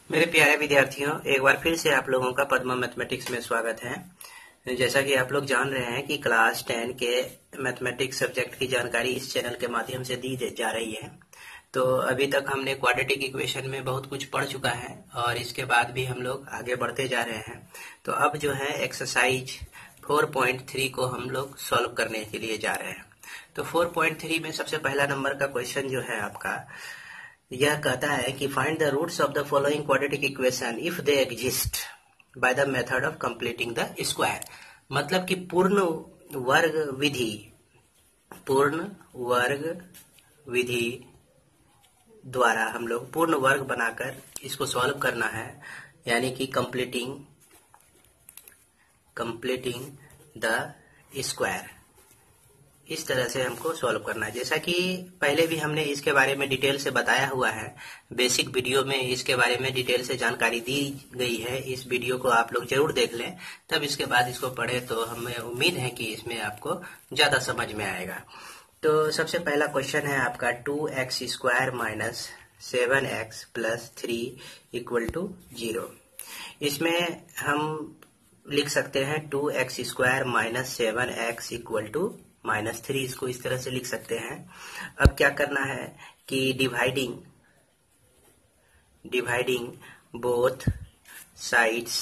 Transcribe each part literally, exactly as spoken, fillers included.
मेरे प्यारे विद्यार्थियों, एक बार फिर से आप लोगों का पद्मा मैथमेटिक्स में स्वागत है। जैसा कि आप लोग जान रहे हैं कि क्लास टेन के मैथमेटिक्स सब्जेक्ट की जानकारी इस चैनल के माध्यम से दी जा रही है। तो अभी तक हमने क्वाड्रेटिक इक्वेशन में बहुत कुछ पढ़ चुका है और इसके बाद भी हम लोग आगे बढ़ते जा रहे हैं। तो अब जो है एक्सरसाइज फोर पॉइंट थ्री को हम लोग सॉल्व करने के लिए जा रहे हैं। तो फोर पॉइंट थ्री में सबसे पहला नंबर का क्वेश्चन जो है आपका यह कहता है कि find the roots of the following quadratic equation if they exist by the method of completing the square. मतलब कि पूर्ण वर्ग विधि पूर्ण वर्ग विधि द्वारा हम लोग पूर्ण वर्ग बनाकर इसको सॉल्व करना है, यानी कि कंप्लीटिंग कंप्लीटिंग द स्क्वायर। इस तरह से हमको सॉल्व करना है। जैसा कि पहले भी हमने इसके बारे में डिटेल से बताया हुआ है, बेसिक वीडियो में इसके बारे में डिटेल से जानकारी दी गई है। इस वीडियो को आप लोग जरूर देख लें, तब इसके बाद इसको पढ़ें तो हमें उम्मीद है कि इसमें आपको ज्यादा समझ में आएगा। तो सबसे पहला क्वेश्चन है आपका two x square minus seven x plus three equal to zero. इसमें हम लिख सकते हैं two x square minus seven x equal to minus three. इसको इस तरह से लिख सकते हैं। अब क्या करना है कि dividing dividing both sides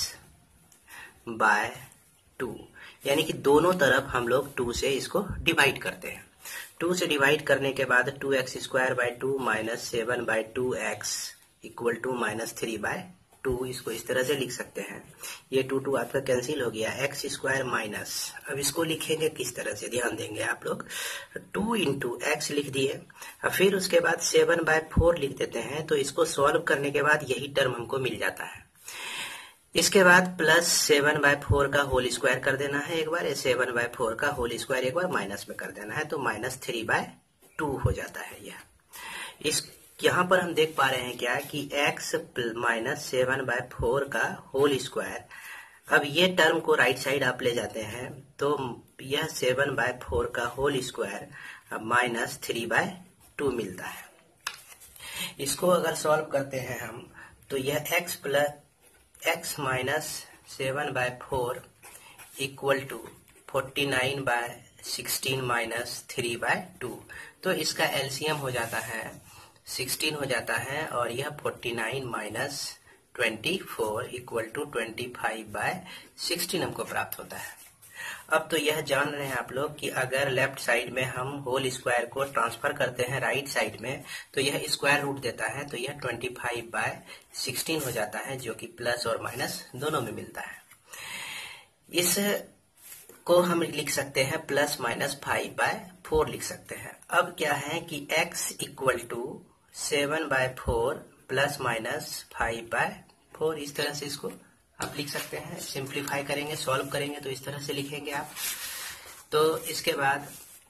by two, यानी कि दोनों तरफ हम लोग टू से इसको डिवाइड करते हैं। टू से डिवाइड करने के बाद two x square by two minus seven by two x equal to minus three by two. इसको इस तरह से लिख सकते हैं। ये टू टू आपका कैंसिल हो गया। एक्स स्क्वायर माइनस, अब इसको लिखेंगे किस तरह से, ध्यान देंगे आप लोग। टू इंटू एक्स लिख दिए, फिर उसके बाद सेवन बाय फोर लिख देते हैं। तो इसको सॉल्व करने के बाद यही टर्म हमको मिल जाता है। इसके बाद प्लस सेवन बाय फोर का होल स्क्वायर कर देना है एक बार, सेवन बाय फोर का होल स्क्वायर एक बार माइनस में कर देना है, तो माइनस थ्री बाय टू हो जाता है यह। इस यहाँ पर हम देख पा रहे हैं क्या कि x minus seven by four का होल स्क्वायर। अब ये टर्म को राइट साइड आप ले जाते हैं तो यह सेवन बाय फोर का होल स्क्वायर अब माइनस थ्री बाय टू मिलता है। इसको अगर सॉल्व करते हैं हम तो यह x plus x minus seven by four equal to forty nine by sixteen minus three by two. तो इसका एलसीएम हो जाता है सिक्सटीन हो जाता है, और यह forty nine minus twenty four equal to twenty five by sixteen हमको प्राप्त होता है। अब तो यह जान रहे हैं आप लोग कि अगर लेफ्ट साइड में हम होल स्क्वायर को ट्रांसफर करते हैं राइट साइड में तो यह स्क्वायर रूट देता है, तो यह ट्वेंटी फाइव बाय सिक्सटीन हो जाता है, जो कि प्लस और माइनस दोनों में मिलता है। इस को हम लिख सकते हैं plus minus five by four लिख सकते हैं। अब क्या है कि x equal to seven by four plus minus five by four, इस तरह से इसको आप लिख सकते हैं। सिंप्लीफाई करेंगे, सॉल्व करेंगे तो इस तरह से लिखेंगे आप। तो इसके बाद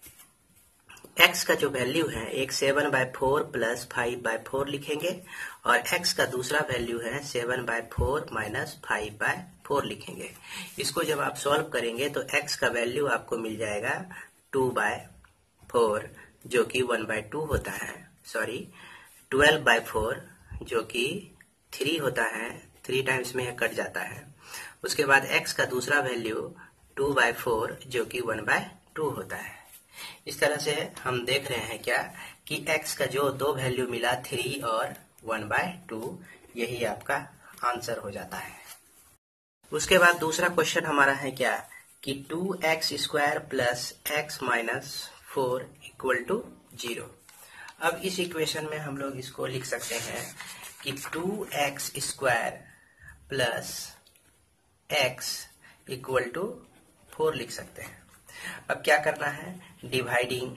x का जो वैल्यू है एक seven by four plus five by four लिखेंगे, और x का दूसरा वैल्यू है seven by four minus five by four लिखेंगे। इसको जब आप सॉल्व करेंगे तो x का वैल्यू आपको मिल जाएगा टू बाय फोर, जो कि वन बाय टू होता है, सॉरी ट्वेल्व बाय फोर जो कि थ्री होता है, थ्री टाइम्स में यह कट जाता है। उसके बाद x का दूसरा वैल्यू टू बाय फोर जो कि वन बाय टू होता है। इस तरह से हम देख रहे हैं क्या कि x का जो दो वैल्यू मिला थ्री और वन बाय टू, यही आपका आंसर हो जाता है। उसके बाद दूसरा क्वेश्चन हमारा है क्या कि two x square plus x minus four equal to zero. अब इस इक्वेशन में हम लोग इसको लिख सकते हैं कि two x square plus x equal to four लिख सकते हैं। अब क्या करना है, dividing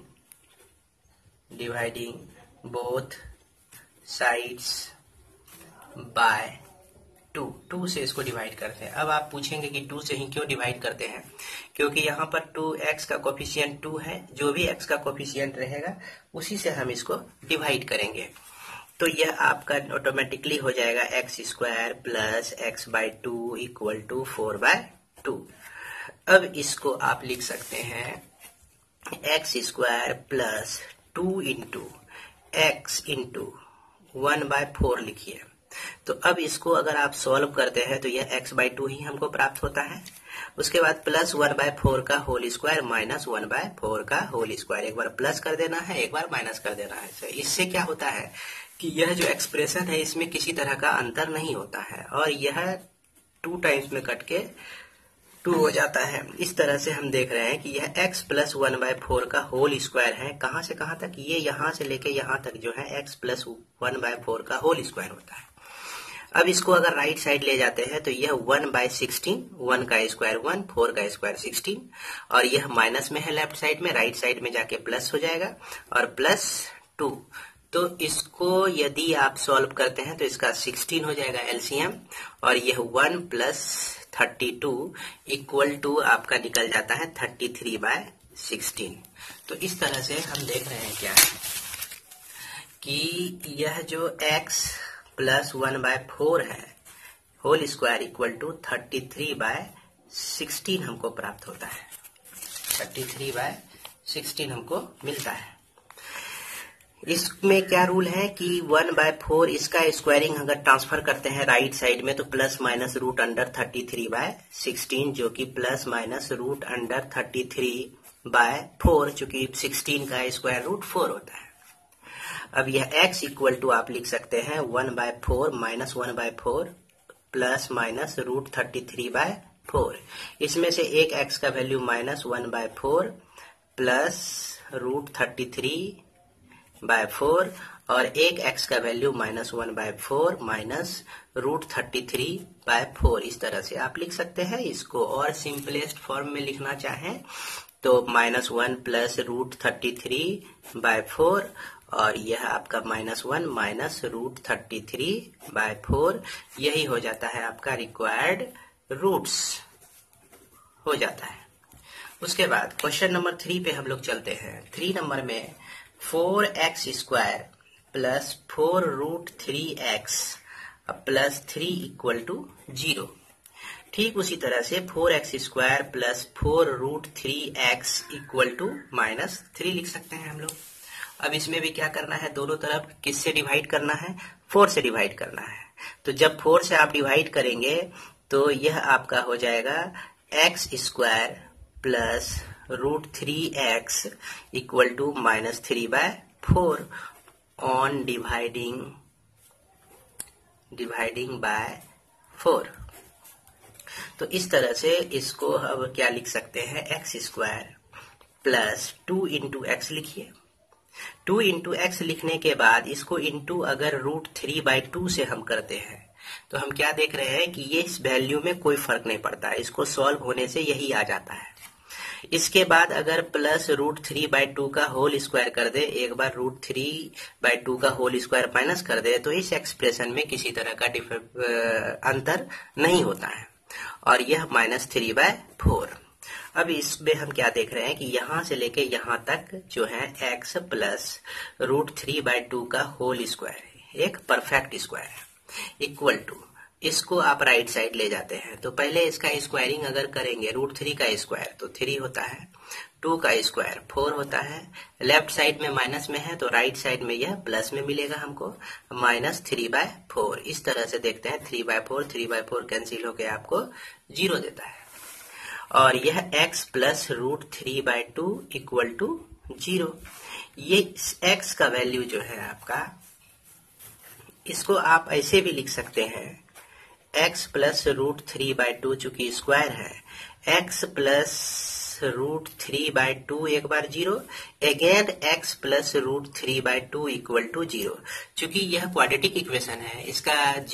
dividing both sides by two, two से इसको डिवाइड करते हैं। अब आप पूछेंगे कि टू से ही क्यों डिवाइड करते हैं, क्योंकि यहाँ पर टू एक्स का कोफिशिएंट टू है, जो भी x का कोफिशिएंट रहेगा उसी से हम इसको डिवाइड करेंगे। तो यह आपका ऑटोमेटिकली हो जाएगा x square plus x by two equal to four by two. अब इसको आप लिख सकते हैं x square plus two into x into one by four लिखिए। तो अब इसको अगर आप सॉल्व करते हैं तो यह x बाई टू ही हमको प्राप्त होता है। उसके बाद प्लस वन बाय फोर का whole square minus one by four का होल स्क्वायर, एक बार प्लस कर देना है, एक बार माइनस कर देना है। तो इससे क्या होता है कि यह जो एक्सप्रेशन है इसमें किसी तरह का अंतर नहीं होता है और यह टू टाइम्स में कट के टू हो जाता है। इस तरह से हम देख रहे हैं कि यह x plus one by four का होल स्क्वायर है। कहां से कहां तक? ये यहां से लेके यहां तक जो है x plus one by four का होल स्क्वायर होता है। अब इसको अगर राइट साइड ले जाते हैं तो यह वन बाय सिक्सटीन, वन का स्क्वायर वन, फोर का स्क्वायर सिक्सटीन, और यह माइनस में है लेफ्ट साइड में, राइट साइड में जाके प्लस हो जाएगा और प्लस टू। तो इसको यदि आप सॉल्व करते हैं तो इसका सिक्सटीन हो जाएगा एलसीएम, और यह one plus thirty two equal to आपका निकल जाता है थर्टी थ्री बाय सिक्सटीन। तो इस तरह से हम देख रहे हैं क्या है कि यह जो x plus one by four है whole square equal to thirty three by sixteen हमको प्राप्त होता है। थर्टी थ्री बाय सिक्सटीन हमको मिलता है। इसमें क्या रूल है कि वन बाय फोर इसका स्क्वायरिंग अगर ट्रांसफर करते हैं राइट साइड में तो plus minus root under thirty three by sixteen, जो कि plus minus root under thirty three by four, चूंकि सिक्सटीन का स्क्वायर रूट फोर होता है। अब यह x इक्वल टू आप लिख सकते हैं one by four minus one by four plus minus root thirty three by four. इसमें से एक x का value minus one by four plus root thirty three by four, और एक x का value minus one by four minus root thirty three by four. इस तरह से आप लिख सकते हैं। इसको और सिंपलेस्ट फॉर्म में लिखना चाहें तो minus one plus root thirty three by four, और यह आपका minus one minus root thirty three by four, यही हो जाता है आपका रिक्वायर्ड रूट्स हो जाता है। उसके बाद क्वेश्चन नंबर थ्री पे हम लोग चलते हैं। थ्री नंबर में four x square plus four root three x plus three equal to zero. ठीक उसी तरह से four x square plus four root three x equal to minus three लिख सकते हैं हम लोग। अब इसमें भी क्या करना है, दोनों तरफ किससे डिवाइड करना है? फोर से डिवाइड करना है। तो जब फोर से आप डिवाइड करेंगे तो यह आपका हो जाएगा x square plus root three x equal to minus three by four on dividing dividing by four. तो इस तरह से इसको अब क्या लिख सकते हैं, x square plus two into x लिखिए। टू इंटू एक्स लिखने के बाद इसको इंटू अगर रूट थ्री बाई टू से हम करते हैं तो हम क्या देख रहे हैं कि ये इस वैल्यू में कोई फर्क नहीं पड़ता है, इसको सॉल्व होने से यही आ जाता है। इसके बाद अगर plus root three by two का होल स्क्वायर कर दे, एक बार रूट थ्री बाई टू का होल स्क्वायर माइनस कर दे, तो इस एक्सप्रेशन में किसी तरह का अंतर नहीं होता है, और यह माइनस थ्री बाय फोर। अब इसमें हम क्या देख रहे हैं कि यहां से लेके यहां तक जो है x plus root three by two का होल स्क्वायर है, एक परफेक्ट स्क्वायर है, इक्वल टू, इसको आप राइट साइड ले जाते हैं तो पहले इसका स्क्वायरिंग अगर करेंगे, रूट थ्री का स्क्वायर तो थ्री होता है, टू का स्क्वायर फोर होता है, लेफ्ट साइड में माइनस में है तो राइट साइड में यह प्लस में मिलेगा हमको, माइनस थ्री बाय फोर। इस तरह से देखते हैं, three by four three by four cancel होकर आपको जीरो देता है, और यह x plus root three by two equal to zero. ये x का वैल्यू जो है आपका, इसको आप ऐसे भी लिख सकते हैं, x plus root three by two चूंकि स्क्वायर है, x plus root three by two एक बार zero, again x plus root three by two equal to zero. चूंकि यह क्वाड्रेटिक इक्वेशन है, इसका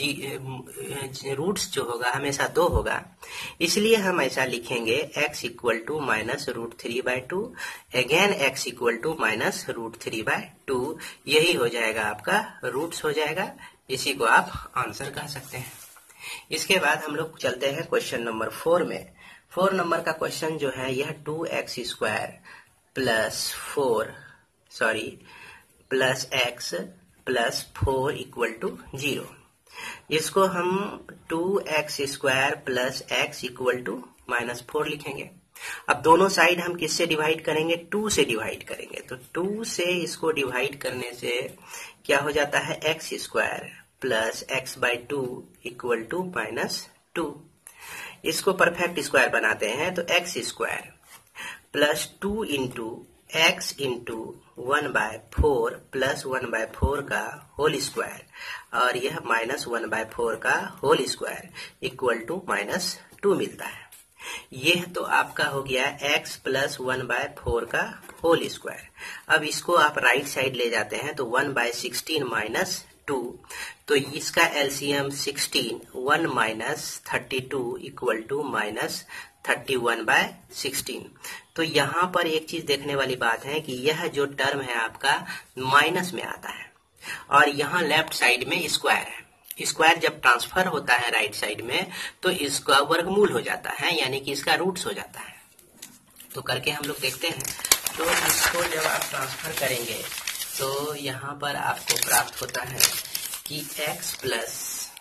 जी रूट्स जो होगा हमेशा दो होगा, इसलिए हम ऐसा लिखेंगे x equal to minus root three by two, again x equal to minus root three by two. यही हो जाएगा आपका रूट्स हो जाएगा, इसी को आप आंसर कह सकते हैं। इसके बाद हम लोग चलते हैं क्वेश्चन नंबर फोर में। फोर नंबर का क्वेश्चन जो है यह two x square plus four sorry plus x plus four equal to zero. इसको हम two x square plus x equal to minus four लिखेंगे। अब दोनों साइड हम किससे डिवाइड करेंगे, टू से डिवाइड करेंगे। तो टू से इसको डिवाइड करने से क्या हो जाता है, x square plus x by two equal to minus two. इसको परफेक्ट स्क्वायर बनाते हैं तो x square plus two into x into one by four plus one by four का होल स्क्वायर और यह माइनस वन बाय फोर का whole square equal to minus two मिलता है। यह तो आपका हो गया x plus one by four का होल स्क्वायर। अब इसको आप राइट साइड ले जाते हैं तो one by sixteen minus two, तो इसका LCM sixteen, one minus thirty two equal to minus thirty one by sixteen. तो यहाँ पर एक चीज देखने वाली बात है कि यह जो टर्म है आपका माइनस में आता है और यहाँ लेफ्ट साइड में स्क्वायर है। स्क्वायर जब ट्रांसफर होता है राइट साइड में तो इसका वर्गमूल हो जाता है, यानी कि इसका रूट्स हो जाता है। तो करके हम लोग देखते हैं। तो इसको जब आप ट्रांसफर करेंगे तो यहाँ पर आपको प्राप्त होता है कि x plus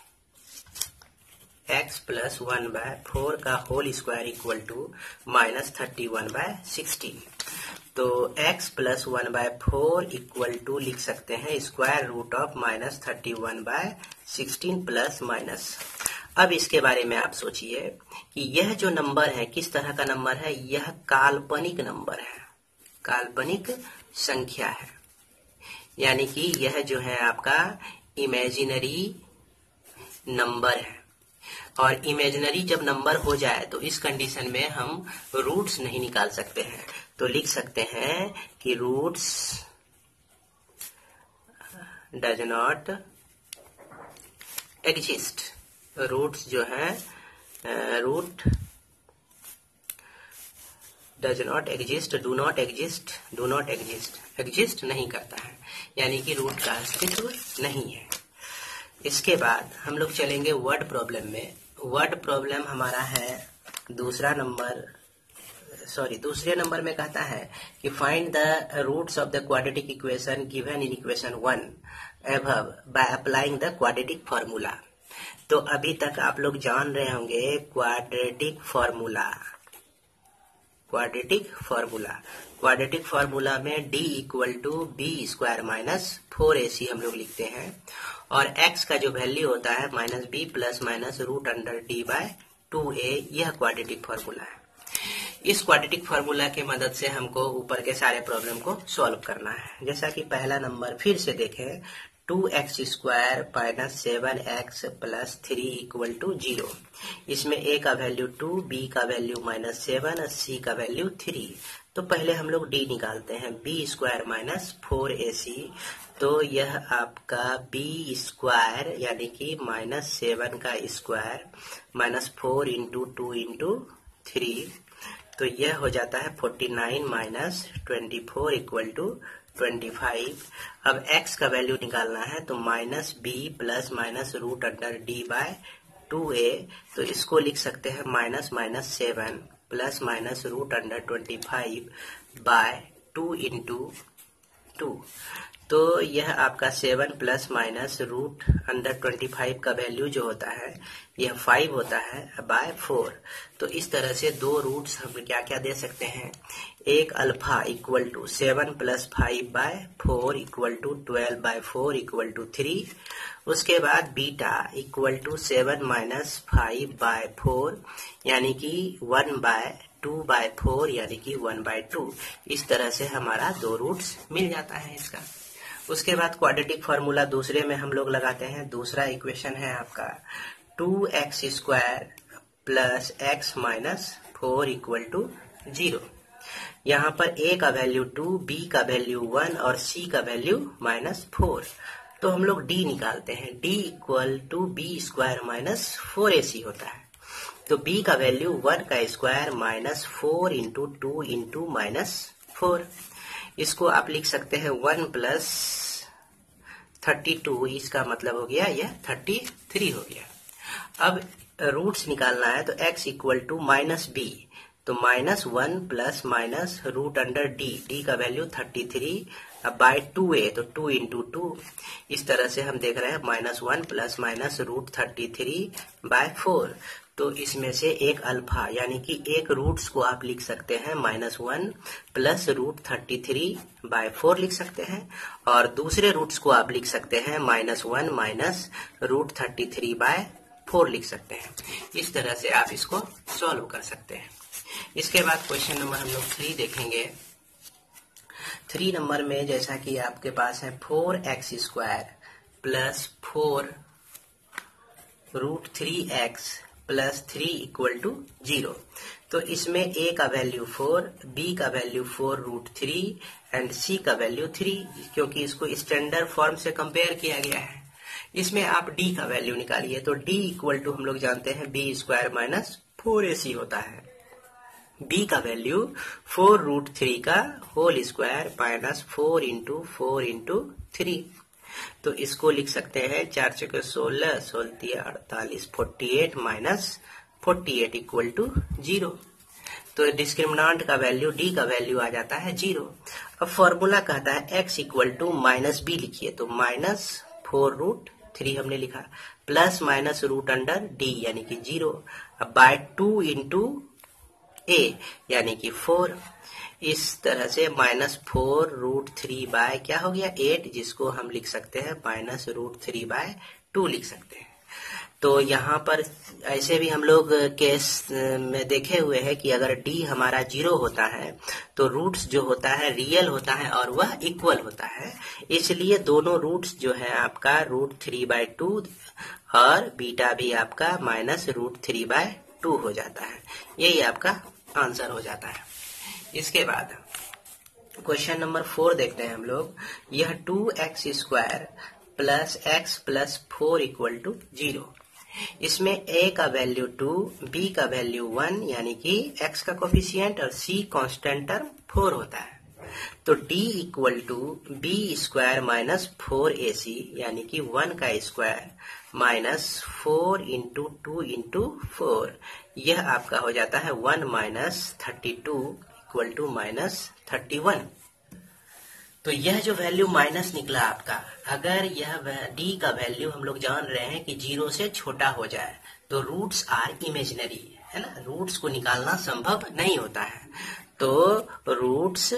x plus one by four का whole square equal to minus thirty one by sixteen. तो x plus one by four equal to लिख सकते हैं square root of minus thirty one by sixteen plus minus. अब इसके बारे में आप सोचिए कि यह जो नंबर है किस तरह का नंबर है। यह काल्पनिक नंबर है, काल्पनिक संख्या है, यानी कि यह जो है आपका इमेजिनरी नंबर है। और इमेजिनरी जब नंबर हो जाए तो इस कंडीशन में हम रूट्स नहीं निकाल सकते हैं। तो लिख सकते हैं कि roots does not exist. Roots जो है root does not exist, do not exist, do not exist, exist नहीं करता है, यानी कि रूट का अस्तित्व नहीं है। इसके बाद हम लोग चलेंगे वर्ड प्रॉब्लम में। वर्ड प्रॉब्लम हमारा है दूसरा नंबर, सॉरी दूसरे नंबर में कहता है कि find the roots of the quadratic equation given in equation one above by applying the quadratic formula. तो अभी तक आप लोग जान रहे होंगे quadratic formula. Quadratic formula quadratic formula में d equal to B square minus four A c हम लोग लिखते हैं और x का जो वैल्यू होता है minus b plus minus root under d by two a. यह क्वाड्रेटिक फॉर्मूला है। इस क्वाड्रेटिक फॉर्मूला की मदद से हमको ऊपर के सारे प्रॉब्लम को सॉल्व करना है। जैसा कि पहला नंबर फिर से देखें, two x square minus seven x plus three equal to zero. इसमें a का वैल्यू टू, b का वैल्यू माइनस सेवन और c का वैल्यू थ्री। तो पहले हम लोग d निकालते हैं, बी स्क्वायर माइनस फोर ए सी। तो यह आपका b स्क्वायर यानी कि माइनस सेवन का square minus four into two into three, तो यह हो जाता है forty nine minus twenty four equal to twenty five. अब x का वैल्यू निकालना है तो minus b plus minus root under d by two a. तो इसको लिख सकते हैं minus minus seven plus minus root under twenty five by two into two. तो यह आपका seven plus minus root under twenty five का वैल्यू जो होता है यह फाइव होता है बाय फोर। तो इस तरह से दो रूट्स हम क्या क्या दे सकते हैं। एक alpha equal to seven plus five by four equal to twelve by four equal to three. उसके बाद beta equal to seven minus five by four यानी कि one by two by four यानी कि वन बाय टू। इस तरह से हमारा दो रूट्स मिल जाता है इसका। उसके बाद क्वाड्रेटिक फॉर्मूला दूसरे में हम लोग लगाते हैं। दूसरा इक्वेशन है आपका two x square plus x minus four equal to zero. यहाँ पर a का वैल्यू टू, b का वैल्यू वन और c का वैल्यू माइनस फोर। तो हम लोग d निकालते हैं, d equal to B square minus four ए सी होता है। तो b का वैल्यू वन का square minus four into two into minus four. इसको आप लिख सकते हैं वन प्लस थर्टी टू, इसका मतलब हो गया यह थर्टी थ्री हो गया। अब रूट्स निकालना है तो x equal to minus b, तो minus one plus minus root under d, d का वैल्यू थर्टी थ्री अब बाय टू ए तो टू इंटू टू, इस तरह से हम देख रहे हैं minus one plus minus root thirty three by four. तो इसमें से एक अल्फा यानी कि एक रूट्स को आप लिख सकते हैं minus one plus root thirty three by four लिख सकते हैं, और दूसरे रूट्स को आप लिख सकते हैं minus one minus root thirty three by four लिख सकते हैं। इस तरह से आप इसको सॉल्व कर सकते हैं। इसके बाद क्वेश्चन नंबर हम लोग थ्री देखेंगे। थ्री नंबर में जैसा कि आपके पास है four x square plus four root three x plus three equal to zero. तो इसमें ए का वैल्यू फोर, बी का value four root three and c का वैल्यू थ्री, क्योंकि इसको स्टैंडर्ड फॉर्म से कंपेयर किया गया है। इसमें आप डी का वैल्यू निकालिए, तो डी इक्वल टू हम लोग जानते हैं बी स्क्वायर माइनस फोर ए सी होता है। बी का वैल्यू फोर रूट थ्री का whole square minus four into four into three. तो इसको लिख सकते हैं चार चौके सोलह, सोलह अड़तालीस, forty eight minus forty eight equal to zero. तो डिस्क्रिमिनांट का वैल्यू डी का वैल्यू आ जाता है जीरो। अब फॉर्मूला कहता है x equal to minus b लिखिए, तो माइनस फोर रूट थ्री हमने लिखा plus minus root under d यानी कि जीरो, अब बाय टू इंटू ए यानी कि फोर। इस तरह से minus four root three by क्या हो गया एट, जिसको हम लिख सकते हैं minus root three by two लिख सकते हैं। तो यहाँ पर ऐसे भी हम लोग केस में देखे हुए हैं कि अगर डी हमारा जीरो होता है तो रूट्स जो होता है रियल होता है और वह इक्वल होता है, इसलिए दोनों रूट्स जो है आपका रूट थ्री बाय टू और बीटा भी आपका minus root three by two हो जाता है। यही आपका आंसर हो जाता है। इसके बाद क्वेश्चन नंबर फोर देखते हैं हम लोग। यह two x square plus x plus four equal to zero. इसमें a का वैल्यू टू, b का वैल्यू वन यानी कि x का कोफिशिएंट और c कांस्टेंट टर्म फोर होता है। तो d equal to B square minus four A c यानी कि वन का square minus four into two into four, यह आपका हो जाता है one minus thirty two equal to minus thirty one. तो यह जो वैल्यू माइनस निकला आपका, अगर यह d का वैल्यू हम लोग जान रहे हैं कि जीरो से छोटा हो जाए तो रूट्स आर इमेजिनरी है ना, रूट्स को निकालना संभव नहीं होता है। तो roots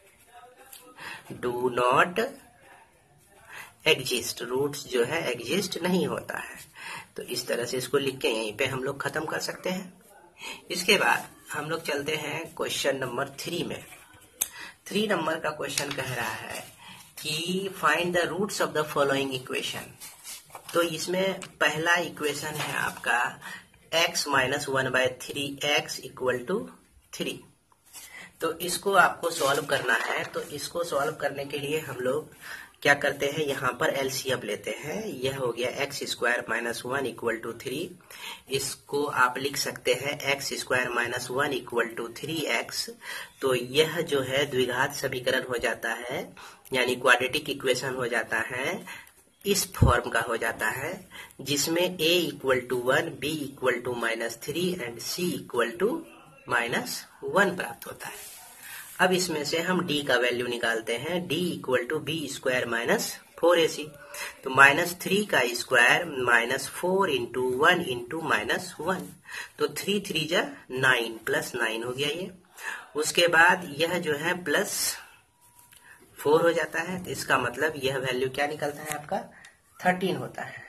do not exist, roots जो है एग्जिस्ट नहीं होता है। तो इस तरह से इसको लिख के यहीं पे हम लोग खत्म कर सकते हैं। इसके बाद हम लोग चलते हैं क्वेश्चन नंबर थ्री में। थ्री नंबर का क्वेश्चन कह रहा है कि find the roots of the following equation. तो इसमें पहला इक्वेशन है आपका x minus one by three x equal to three. तो इसको आपको सॉल्व करना है। तो इसको सॉल्व करने के लिए हम लोग क्या करते हैं, यहाँ पर एलसीएम लेते हैं। यह हो गया x square minus one equal to three. इसको आप लिख सकते हैं x square minus one equal to three x. तो यह जो है द्विघात समीकरण हो जाता है, यानी क्वाड्रेटिक इक्वेशन हो जाता है, इस फॉर्म का हो जाता है जिसमें a equal to one, b equal to minus three and c equal to minus one प्राप्त होता है। अब इसमें से हम d का वैल्यू निकालते हैं, d equal to B square minus four A c. तो माइनस थ्री का square minus four into one into minus one, तो थ्री थ्री जा नाइन प्लस नाइन हो गया ये। उसके बाद यह जो है प्लस फोर हो जाता है, तो इसका मतलब यह वैल्यू क्या निकलता है आपका थर्टीन होता है।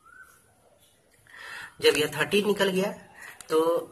जब यह थर्टीन निकल गया तो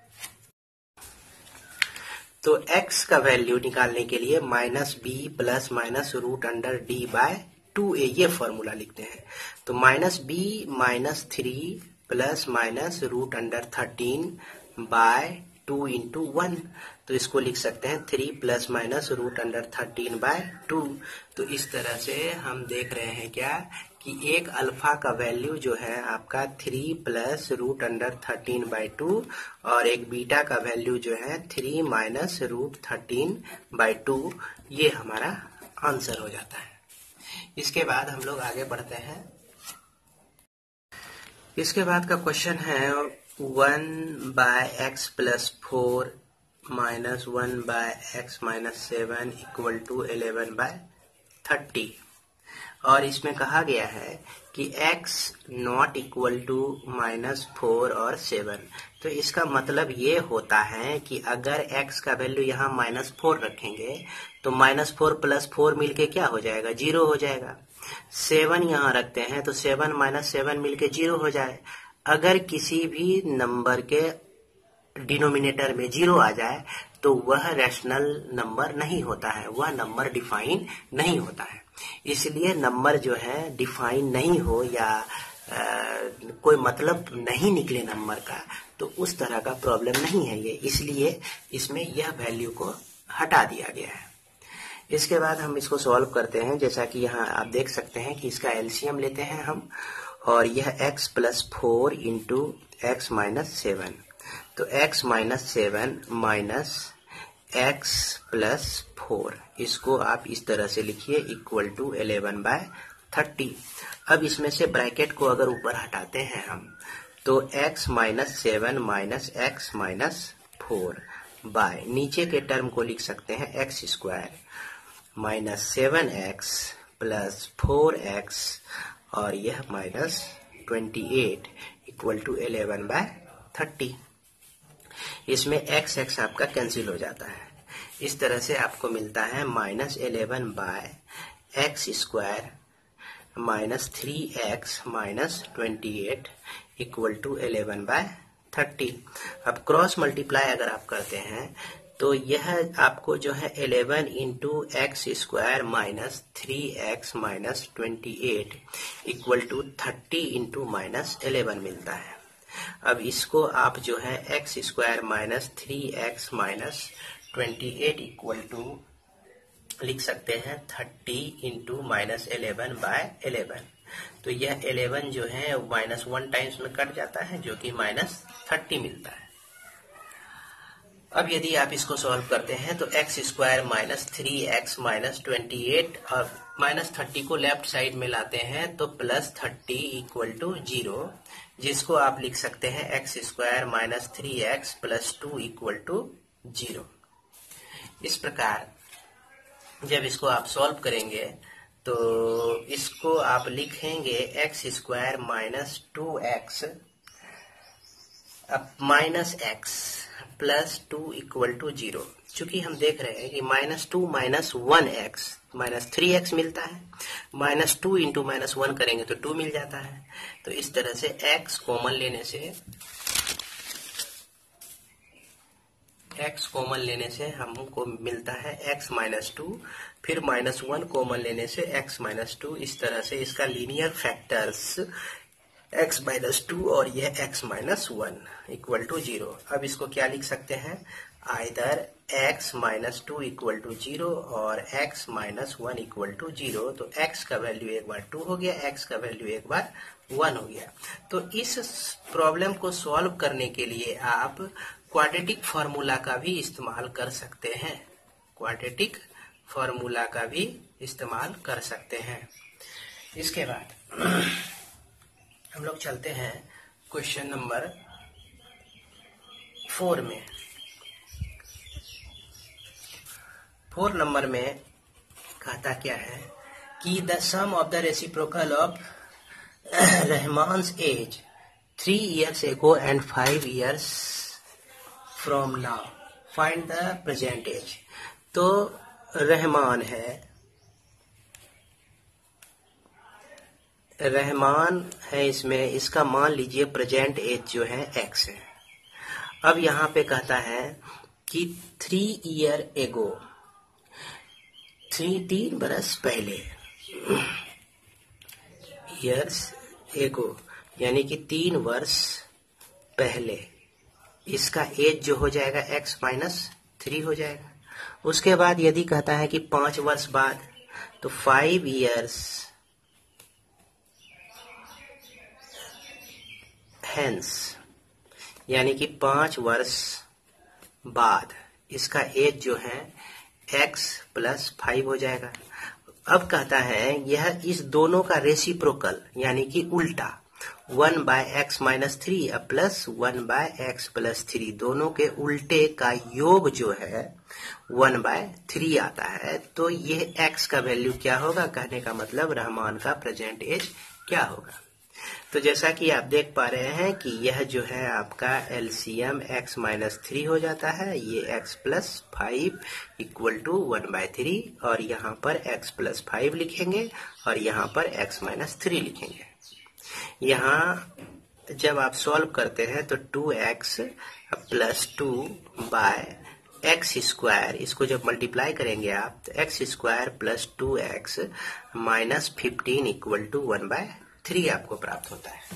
तो x का वैल्यू निकालने के लिए minus b plus minus root under d by two a, ये फॉर्मूला लिखते हैं। तो minus b minus three plus minus root under thirteen by two into one, तो इसको लिख सकते हैं three plus minus root under thirteen by two. तो इस तरह से हम देख रहे हैं क्या कि एक अल्फा का वैल्यू जो है आपका three plus root under thirteen by two और एक बीटा का वैल्यू जो है three minus root thirteen by two, ये हमारा आंसर हो जाता है। इसके बाद हम लोग आगे बढ़ते हैं। इसके बाद का क्वेश्चन है one by x plus four minus one by x minus seven equal to eleven by thirty. और इसमें कहा गया है कि x not equal to minus four और सेवन। तो इसका मतलब ये होता है कि अगर x का वैल्यू यहाँ माइनस फोर रखेंगे तो माइनस फोर प्लस फोर मिलके क्या हो जाएगा, जीरो हो जाएगा। सेवन यहाँ रखते हैं तो सेवन माइनस सेवन मिलके जीरो हो जाए। अगर किसी भी नंबर के डिनोमिनेटर में जीरो आ जाए तो वह रैशनल नंबर नहीं होता है, वह नंबर डिफाइन नहीं होता है। इसलिए नंबर जो है डिफाइन नहीं हो या आ, कोई मतलब नहीं निकले नंबर का, तो उस तरह का प्रॉब्लम नहीं है ये, इसलिए इसमें यह वैल्यू को हटा दिया गया है। इसके बाद हम इसको सॉल्व करते हैं। जैसा कि यहाँ आप देख सकते हैं कि इसका एलसीएम लेते हैं हम, और यह x plus four into x minus seven. तो x minus seven minus x plus four, इसको आप इस तरह से लिखिए equal to eleven by thirty. अब इसमें से ब्रैकेट को अगर ऊपर हटाते हैं हम तो x minus seven minus x minus four by नीचे के टर्म को लिख सकते हैं x square minus seven x plus four x और यह minus twenty eight equal to eleven by thirty. इसमें x x आपका कैंसिल हो जाता है। इस तरह से आपको मिलता है minus eleven by x square minus three x minus twenty eight equal to eleven by thirty. अब क्रॉस मल्टीप्लाई अगर आप करते हैं तो यह आपको जो है eleven into x square minus three x minus twenty eight equal to thirty into minus eleven मिलता है। अब इसको आप जो है x square minus three x minus twenty eight equal to लिख सकते हैं thirty into minus eleven by eleven. तो यह इलेवन जो है माइनस वन टाइम्स में कट जाता है जो कि माइनस थर्टी मिलता है। अब यदि आप इसको सॉल्व करते हैं तो x square minus three x minus twenty eight और माइनस थर्टी को लेफ्ट साइड में लाते हैं तो plus thirty equal to zero, जिसको आप लिख सकते हैं x square minus three x plus two equal to zero. इस प्रकार जब इसको आप सॉल्व करेंगे तो इसको आप लिखेंगे x square minus two x अब minus x plus two equal to zero. चूंकि हम देख रहे हैं कि minus two minus one x minus three x मिलता है, minus two into minus one करेंगे तो टू मिल जाता है। तो इस तरह से x कॉमन लेने से x कॉमन लेने से हमको मिलता है x माइनस टू, फिर माइनस वन कॉमन लेने से x माइनस टू। इस तरह से इसका linear factors x minus two और यह x minus one equal to zero. अब इसको क्या लिख सकते हैं, either x minus two equal to zero और x minus one equal to zero. तो x का वैल्यू एक बार टू हो गया, x का वैल्यू एक बार वन हो गया। तो इस प्रॉब्लम को सॉल्व करने के लिए आप क्वाड्रेटिक फार्मूला का भी इस्तेमाल कर सकते हैं, क्वाड्रेटिक फार्मूला का भी इस्तेमाल कर सकते हैं। इसके बाद हम लोग चलते हैं क्वेश्चन नंबर फोर में। फोर नंबर में कहता क्या है कि the sum of the reciprocal of Rahman's age three years ago and five years from now find the present age. तो रहमान है, रहमान है, इसमें इसका मान लीजिए प्रेजेंट एज जो है एक्स है। अब यहाँ पे कहता है कि थ्री ईयर एगो, थ्री तीन बरस पहले, ईयर्स एगो यानी कि तीन वर्ष पहले, इसका एज जो हो जाएगा एक्स माइनस थ्री हो जाएगा। उसके बाद यदि कहता है कि पांच वर्ष बाद तो फाइव ईयर्स हेंस यानी कि पांच वर्ष बाद इसका एज जो है x प्लस फाइव हो जाएगा। अब कहता है यह इस दोनों का रेसिप्रोकल यानी कि उल्टा one by x minus three plus one by x plus three, दोनों के उल्टे का योग जो है वन बाय थ्री आता है। तो ये एक्स का वैल्यू क्या होगा, कहने का मतलब रहमान का प्रेजेंट एज क्या होगा। तो जैसा कि आप देख पा रहे हैं कि यह जो है आपका एलसीएम x माइनस थ्री हो जाता है, ये x plus five equal to one by three, और यहाँ पर x प्लस फाइव लिखेंगे और यहाँ पर x माइनस थ्री लिखेंगे। यहाँ जब आप सॉल्व करते हैं तो two x plus two by x square, इसको जब मल्टीप्लाई करेंगे आप तो x square plus two x minus fifteen equal to one by three आपको प्राप्त होता है।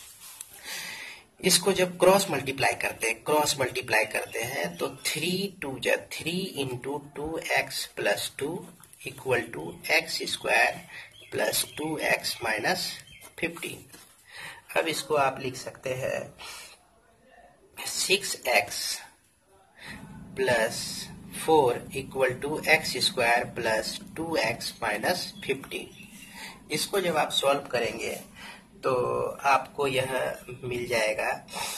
इसको जब क्रॉस मल्टीप्लाई करते हैं क्रॉस मल्टीप्लाई करते हैं तो थ्री टू जा three into two x plus two equal to x square plus two x minus fifteen. अब इसको आप लिख सकते हैं six x plus four equal to x square plus two x minus fifteen. इसको जब आप सॉल्व करेंगे तो आपको यह मिल जाएगा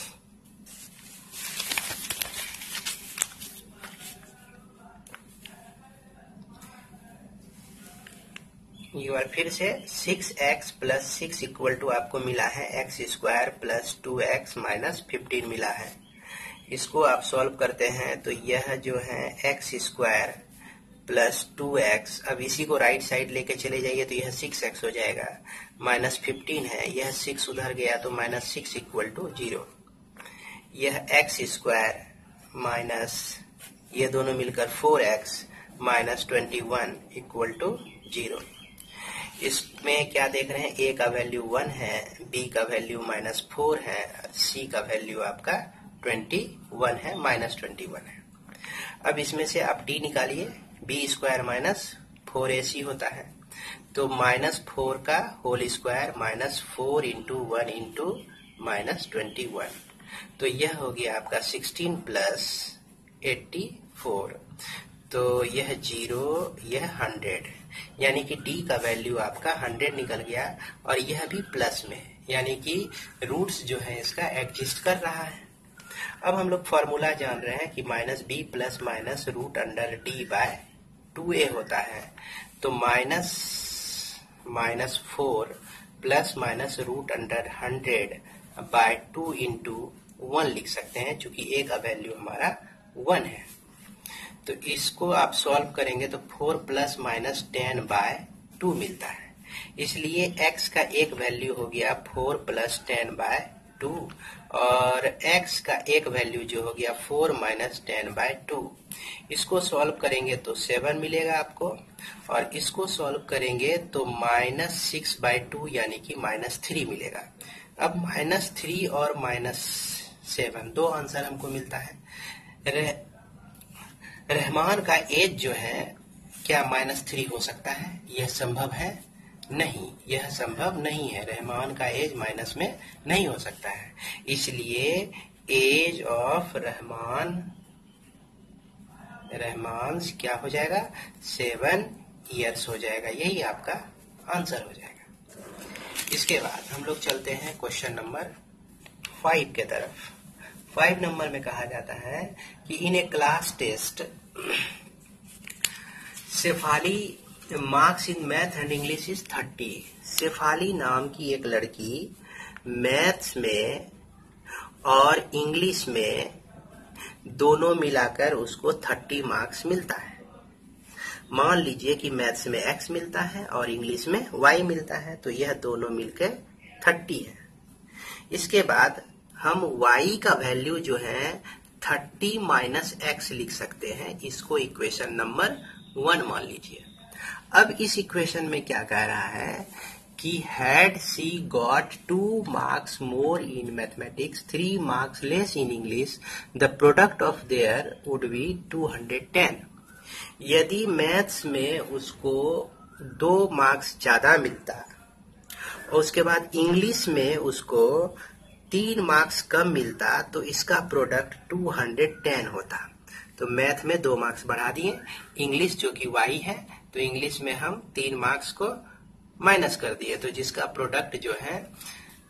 यू आर फिर से six x plus six equal to आपको मिला है x square plus two x minus fifteen मिला है। इसको आप सॉल्व करते हैं तो यह जो है x square plus two x, अब इसी को राइट साइड लेके चले जाइए तो यह सिक्स एक्स हो जाएगा, माइनस फिफ्टीन है, यह सिक्स उधर गया तो minus six equal to zero. यह एक्स स्क्वायर माइनस ये दोनों मिलकर four x minus twenty one equal to zero. इसमें क्या देख रहे हैं, ए का वैल्यू वन है, बी का वैल्यू माइनस फोर है, सी का वैल्यू आपका ट्वेंटी वन है, माइनस ट्वेंटी वन है। अब इसमें से आप डी निकालिए, बी स्क्वायर माइनस फोर ए सी होता है, तो माइनस फोर का whole square minus four into one into minus twenty one, तो यह हो गया आपका सिक्सटीन प्लस एट्टी फोर, तो यह जीरो यह हंड्रेड, यानी कि डी का वैल्यू आपका हंड्रेड निकल गया और यह भी प्लस में, यानी कि रूट्स जो है इसका एग्जिस्ट कर रहा है। अब हम लोग फॉर्मूला जान रहे हैं कि minus b plus minus root under d by two a होता है, तो minus minus four plus minus root under hundred by two into one लिख सकते हैं, चूंकि ए का वैल्यू हमारा वन है। तो इसको आप सॉल्व करेंगे तो four plus minus ten by two मिलता है, इसलिए x का एक वैल्यू हो गया four plus ten by two और x का एक वैल्यू जो हो गया four minus ten by two. इसको सॉल्व करेंगे तो सेवन मिलेगा आपको, और इसको सॉल्व करेंगे तो माइनस सिक्स बाय टू यानी कि माइनस थ्री मिलेगा। अब माइनस थ्री और माइनस सेवन दो आंसर हमको मिलता है। रह, रहमान का एज जो है क्या माइनस थ्री हो सकता है, यह संभव है? नहीं, यह संभव नहीं है, रहमान का एज माइनस में नहीं हो सकता है, इसलिए एज ऑफ रहमान रहमान क्या हो जाएगा, सेवन इयर्स हो जाएगा, यही आपका आंसर हो जाएगा। इसके बाद हम लोग चलते हैं क्वेश्चन नंबर फाइव के तरफ। फाइव नंबर में कहा जाता है कि in a class test Shefali marks in math and English is thirty. Shefali नाम की एक लड़की मैथ्स में और इंग्लिश में दोनों मिलाकर उसको थर्टी मार्क्स मिलता है। मान लीजिए कि मैथ्स में एक्स मिलता है और इंग्लिश में वाई मिलता है, तो यह दोनों मिलकर थर्टी है। इसके बाद हम वाई का वैल्यू जो है थर्टी माइनस एक्स लिख सकते हैं, इसको इक्वेशन नंबर वन मान लीजिए। अब इस इक्वेशन में क्या कह रहा है कि had she got two marks more in mathematics, three marks less in English, the product of their would be two hundred ten. यदि मैथ्स में उसको दो मार्क्स ज्यादा मिलता और उसके बाद इंग्लिश में उसको तीन मार्क्स कम मिलता तो इसका प्रोडक्ट टू हंड्रेड टेन होता। तो मैथ में दो मार्क्स बढ़ा दिए, इंग्लिश जो कि वाई है तो इंग्लिश में हम तीन मार्क्स को माइनस कर दिए, तो जिसका प्रोडक्ट जो है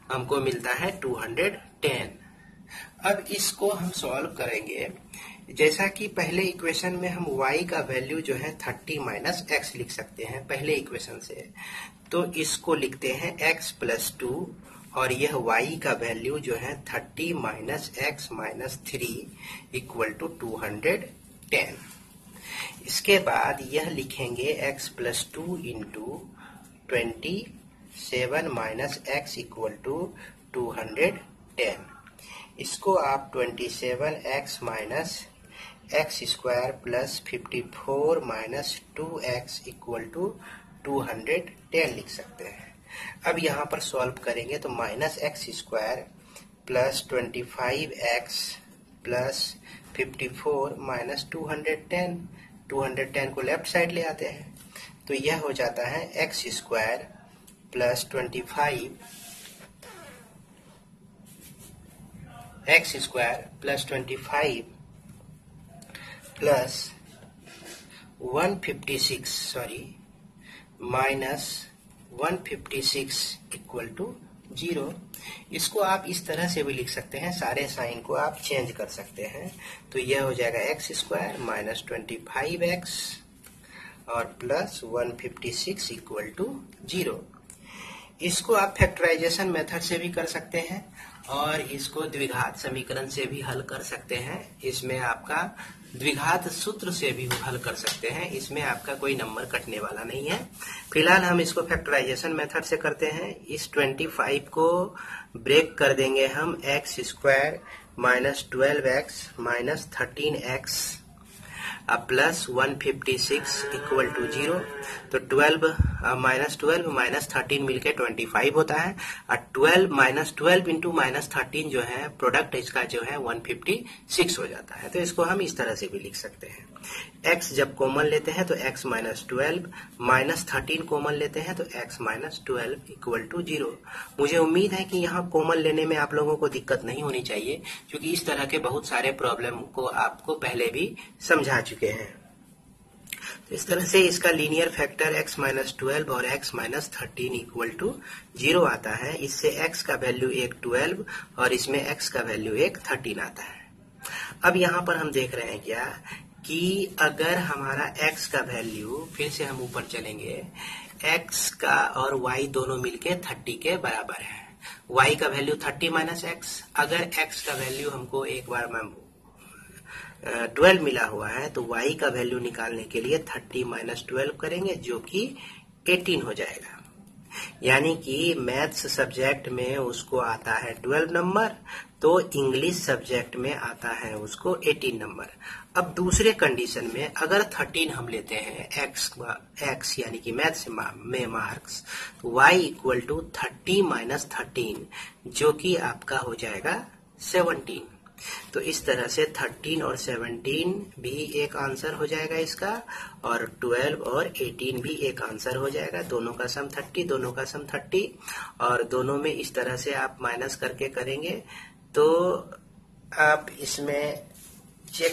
हमको मिलता है टू हंड्रेड टेन। अब इसको हम सॉल्व करेंगे। जैसा कि पहले इक्वेशन में हम y का वैल्यू जो है थर्टी माइनस एक्स लिख सकते हैं पहले इक्वेशन से, तो इसको लिखते हैं x प्लस टू और यह y का वैल्यू जो है thirty minus x minus three equal to two hundred ten. इसके बाद यह लिखेंगे x plus two into twenty seven minus x equal to two hundred ten. इसको आप twenty seven x minus x square plus fifty four minus two x equal to two hundred ten लिख सकते हैं। अब यहाँ पर सॉल्व करेंगे तो minus x square plus twenty five x plus fifty four minus two hundred ten, two hundred ten को left side ले आते हैं तो यह हो जाता है x square plus twenty five x square plus twenty five plus one fifty six sorry minus one fifty six equal to zero. इसको आप इस तरह से भी लिख सकते हैं, सारे साइन को आप चेंज कर सकते हैं। तो यह हो जाएगा x square minus twenty five x और plus one fifty six equal to zero. इसको आप फैक्टराइजेशन मेथड से भी कर सकते हैं और इसको द्विघात समीकरण से भी हल कर सकते हैं। इसमें आपका द्विघात सूत्र से भी हल कर सकते हैं, इसमें आपका कोई नंबर कटने वाला नहीं है। फिलहाल हम इसको फैक्टराइजेशन मेथड से करते हैं। इस ट्वेंटी फाइव को ब्रेक कर देंगे हम x square minus twelve x minus thirteen x plus one fifty six equal to zero. तो twelve minus twelve minus thirteen मिलके ट्वेंटी फाइव होता है और twelve minus twelve into minus thirteen जो है प्रोडक्ट इसका जो है वन फिफ्टी सिक्स हो जाता है। तो इसको हम इस तरह से भी लिख सकते हैं। x जब कॉमन लेते हैं तो x minus twelve minus thirteen common लेते हैं तो x minus twelve equal to zero. मुझे उम्मीद है कि यहाँ कॉमन लेने में आप लोगों को दिक्कत नहीं होनी चाहिए, क्योंकि इस तरह के बहुत सारे प्रॉब्लम को आपको पहले भी समझा चुके हैं। तो इस तरह से इसका linear factor x minus twelve और x minus thirteen equal to zero आता है। इससे x का वैल्यू एक ट्वेल्व और इसमें x का वैल्यू एक थर्टीन आता है। अब यहाँ पर हम देख रहे हैं क्या कि अगर हमारा x का वैल्यू, फिर से हम ऊपर चलेंगे, x का और y दोनों मिलके थर्टी के बराबर है। y का वैल्यू थर्टी माइनस एक्स, अगर x का वैल्यू हमको एक बार में ट्वेल्व मिला हुआ है तो y का वैल्यू निकालने के लिए थर्टी माइनस ट्वेल्व करेंगे जो कि एटीन हो जाएगा। यानी कि मैथ्स सब्जेक्ट में उसको आता है ट्वेल्व नंबर, तो इंग्लिश सब्जेक्ट में आता है उसको एटीन नंबर। अब दूसरे कंडीशन में अगर थर्टीन हम लेते हैं x x यानी कि मैथ्स में मार्क्स, तो y equal to thirty minus thirteen जो कि आपका हो जाएगा सेवनटीन। तो इस तरह से थर्टीन और सेवनटीन भी एक आंसर हो जाएगा इसका, और ट्वेल्व और एटीन भी एक आंसर हो जाएगा। दोनों का सम थर्टी, दोनों का सम थर्टी, और दोनों में इस तरह से आप माइनस करके करेंगे तो आप इसमें चेक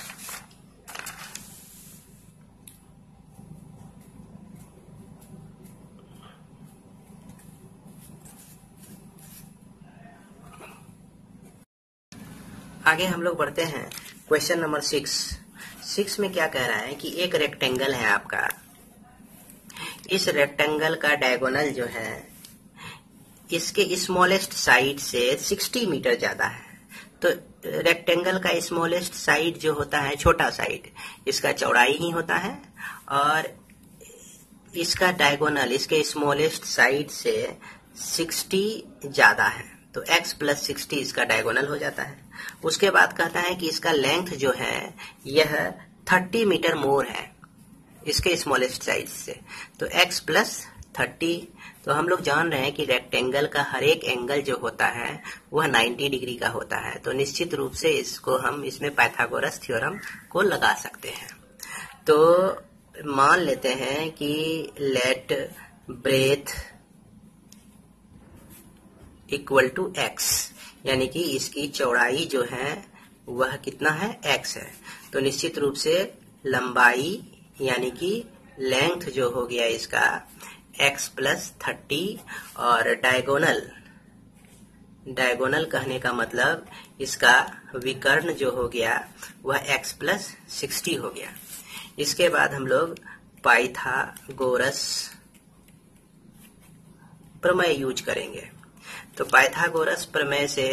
आगे हम लोग बढ़ते हैं। क्वेश्चन नंबर सिक्स सिक्स में क्या कह रहा है कि एक रेक्टेंगल है आपका, इस रेक्टेंगल का डायगोनल जो है इसके स्मॉलेस्ट साइड से सिक्सटी मीटर ज्यादा है। तो रेक्टेंगल का स्मॉलेस्ट साइड जो होता है, छोटा साइड, इसका चौड़ाई ही होता है, और इसका डायगोनल इसके स्मॉलेस्ट साइड से सिक्सटी ज्यादा है, तो x प्लस सिक्सटी इसका डायगोनल हो जाता है। उसके बाद कहता है कि इसका लेंथ जो है यह थर्टी मीटर मोर है इसके स्मॉलेस्ट साइज से, तो x प्लस थर्टी। तो हम लोग जान रहे हैं कि रेक्टेंगल का हर एक एंगल जो होता है वह नाइन्टी डिग्री का होता है, तो निश्चित रूप से इसको हम इसमें पाइथागोरस थ्योरम को लगा सकते हैं। तो मान लेते हैं कि let breadth equal to x, यानी कि इसकी चौड़ाई जो है वह कितना है, x है। तो निश्चित रूप से लंबाई यानी कि लेंथ जो हो गया इसका x प्लस थर्टी, और डायगोनल डायगोनल कहने का मतलब इसका विकर्ण जो हो गया वह x प्लस सिक्सटी हो गया। इसके बाद हम लोग पाइथागोरस प्रमेय यूज करेंगे। तो पाइथागोरस प्रमेय से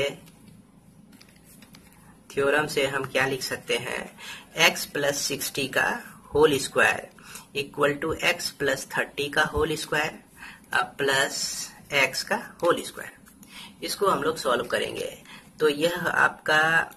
थ्योरम से हम क्या लिख सकते हैं, x प्लस सिक्सटी का whole square equal to x plus thirty का होल स्क्वायर अब प्लस x का होल स्क्वायर। इसको हम लोग सॉल्व करेंगे तो यह आपका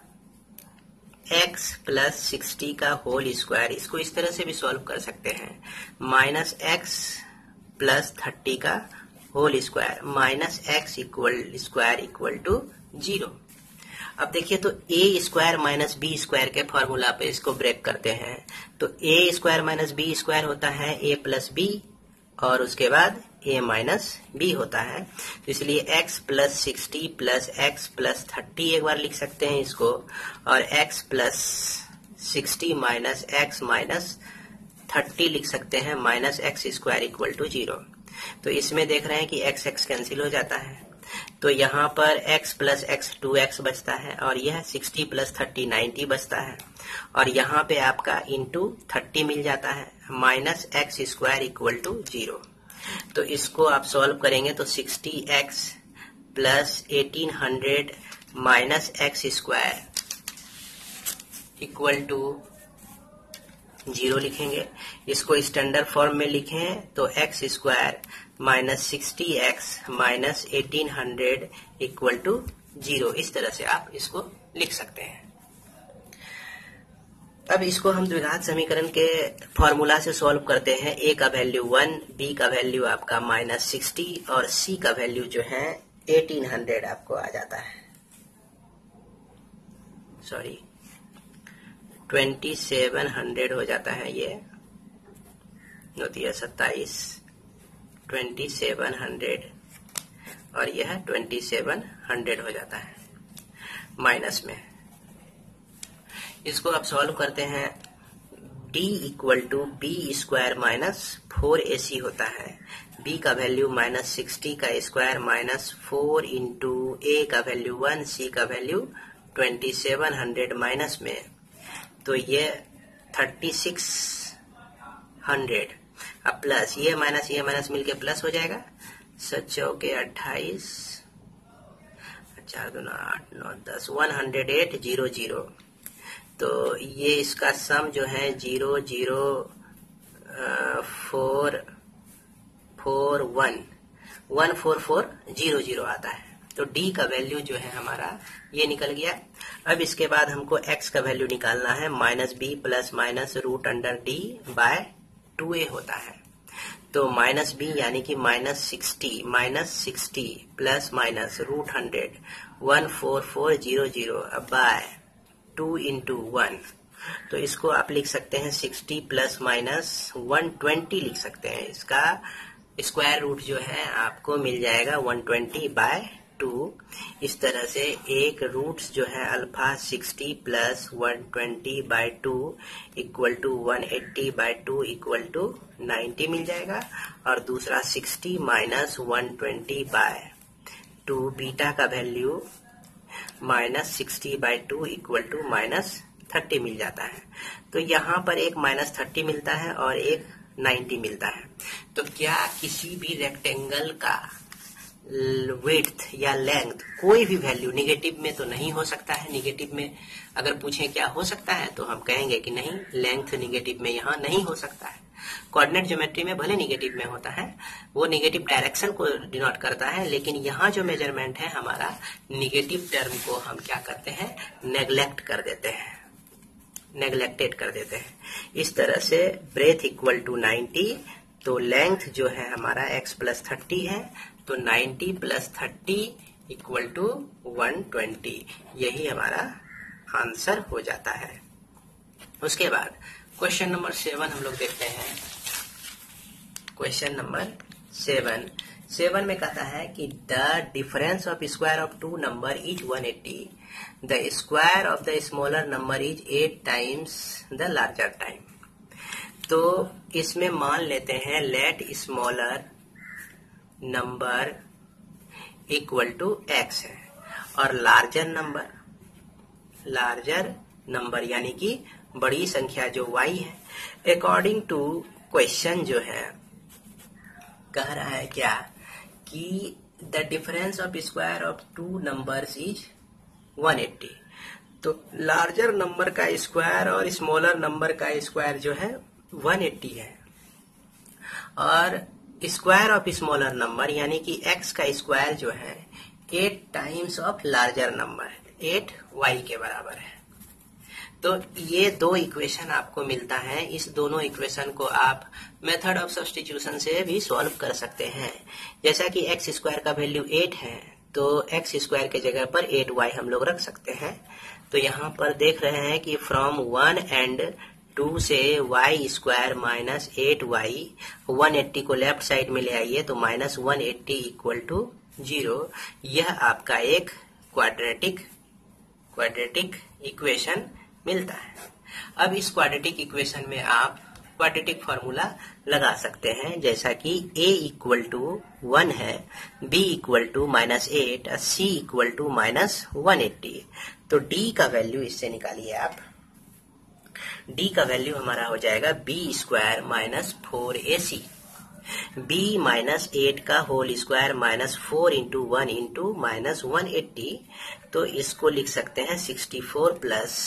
x प्लस सिक्सटी का होल स्क्वायर, इसको इस तरह से भी सॉल्व कर सकते हैं, माइनस एक्स प्लस थर्टी का whole square minus x equal square equal to zero. अब देखिए तो a square minus b square के फॉर्मूला पे इसको ब्रेक करते हैं तो a square minus b square होता है ए प्लस बी और उसके बाद a माइनस बी होता है। तो इसलिए x plus sixty plus x plus thirty एक बार लिख सकते हैं इसको, और x plus sixty minus x minus thirty लिख सकते हैं, minus x square equal to zero. तो इसमें देख रहे हैं कि x x कैंसिल हो जाता है तो यहाँ पर x plus x two x बचता है और यह सिक्सटी प्लस थर्टी नाइन्टी बचता है और यहाँ पे आपका इंटू थर्टी मिल जाता है, minus x square equal to zero. तो इसको आप सॉल्व करेंगे तो sixty x plus eighteen hundred minus x square equal to zero लिखेंगे। इसको स्टैंडर्ड फॉर्म में लिखें तो x square minus sixty x minus eighteen hundred equal to zero. इस तरह से आप इसको लिख सकते हैं। अब इसको हम द्विघात समीकरण के फॉर्मूला से सॉल्व करते हैं। ए का वैल्यू वन, बी का वैल्यू आपका माइनस सिक्सटी और सी का वैल्यू जो है एटीन हंड्रेड आपको आ जाता है, सॉरी ट्वेंटी सेवन हंड्रेड हो जाता है। ये नोतिया सत्ताईस ट्वेंटी सेवन हंड्रेड और यह ट्वेंटी सेवन हंड्रेड हो जाता है माइनस में। इसको आप सॉल्व करते हैं, d equal to B square minus four ए सी होता है। b का वैल्यू माइनस सिक्सटी का square minus four into A का वैल्यू वन, सी का value twenty seven hundred minus में, तो ये थर्टी सिक्स हंड्रेड। अब प्लस ये माइनस ये माइनस मिलके प्लस हो जाएगा, सच्चो के अट्ठाईस, चार दूना आठ नौ दस, one hundred eight zero zero. तो ये इसका सम जो है zero zero four four one one four four zero zero आता है। तो d का वैल्यू जो है हमारा ये निकल गया। अब इसके बाद हमको x का वैल्यू निकालना है, minus b plus minus root under d by two a होता है। तो माइनस बी यानी कि minus sixty minus sixty plus minus root hundred one four four zero zero by two into one. तो इसको आप लिख सकते हैं sixty plus minus one twenty लिख सकते हैं। इसका स्क्वायर रूट जो है आपको मिल जाएगा वन ट्वेंटी बाय टू। इस तरह से एक रूट्स जो है alpha sixty plus one twenty by two equal to one eighty by two equal to ninety मिल जाएगा, और दूसरा sixty minus one twenty by two, beta का value minus sixty by two equal to minus thirty मिल जाता है। तो यहाँ पर एक माइनस थर्टी मिलता है और एक नाइन्टी मिलता है। तो क्या किसी भी रेक्टेंगल का विड्थ या लेंथ कोई भी वैल्यू निगेटिव में तो नहीं हो सकता है? निगेटिव में अगर पूछें क्या हो सकता है तो हम कहेंगे कि नहीं, लेंथ निगेटिव में यहाँ नहीं हो सकता है। कोऑर्डिनेट ज्योमेट्री में भले निगेटिव में होता है, वो निगेटिव डायरेक्शन को डिनोट करता है, लेकिन यहाँ जो मेजरमेंट है हमारा निगेटिव टर्म को हम क्या करते हैं, नेग्लेक्ट कर देते हैं, नेग्लेक्टेड कर देते हैं। इस तरह से ब्रेथ इक्वल टू नाइन्टी, तो लेंथ जो है हमारा x प्लस थर्टी है, तो ninety plus thirty equal to one twenty, यही हमारा आंसर हो जाता है। उसके बाद क्वेश्चन नंबर सेवन हम लोग देखते हैं। क्वेश्चन नंबर सेवन सेवन में कहता है कि the difference of square of two number is one eighty, the square of the smaller number is eight times the larger time. तो इसमें मान लेते हैं let smaller number equal to x है। और लार्जर नंबर, लार्जर नंबर यानी कि बड़ी संख्या जो y है। अकॉर्डिंग टू क्वेश्चन जो है कह रहा है क्या कि the difference of square of two numbers is one eighty. तो लार्जर नंबर का स्क्वायर और स्मॉलर नंबर का स्क्वायर जो है वन एट्टी है, और स्क्वायर ऑफ स्मॉलर नंबर यानी कि x का स्क्वायर जो है eight times of larger number, eight y के बराबर है। तो ये दो इक्वेशन आपको मिलता है। इस दोनों इक्वेशन को आप मेथड ऑफ सब्स्टिट्यूशन से भी सॉल्व कर सकते हैं। जैसा कि एक्स स्क्वायर का वैल्यू एट है तो एक्स स्क्वायर के जगह पर एट वाई हम लोग रख सकते हैं। तो यहाँ पर देख रहे हैं कि फ्रॉम वन एंड टू से y square minus eight y, one eighty को लेफ्ट साइड में ले आइए तो minus one eighty equal to zero. यह आपका एक क्वाड्रेटिक क्वाड्रेटिक इक्वेशन मिलता है। अब इस क्वाड्रेटिक इक्वेशन में आप क्वाड्रेटिक फॉर्मूला लगा सकते हैं, जैसा कि a इक्वल टू वन है, b equal to minus eight, c equal to minus one eighty. तो d का वैल्यू इससे निकालिए आप। d का वैल्यू हमारा हो जाएगा b स्क्वायर माइनस फोर ए सी, b माइनस एट का whole square minus four into one into minus one eighty. तो इसको लिख सकते हैं sixty four plus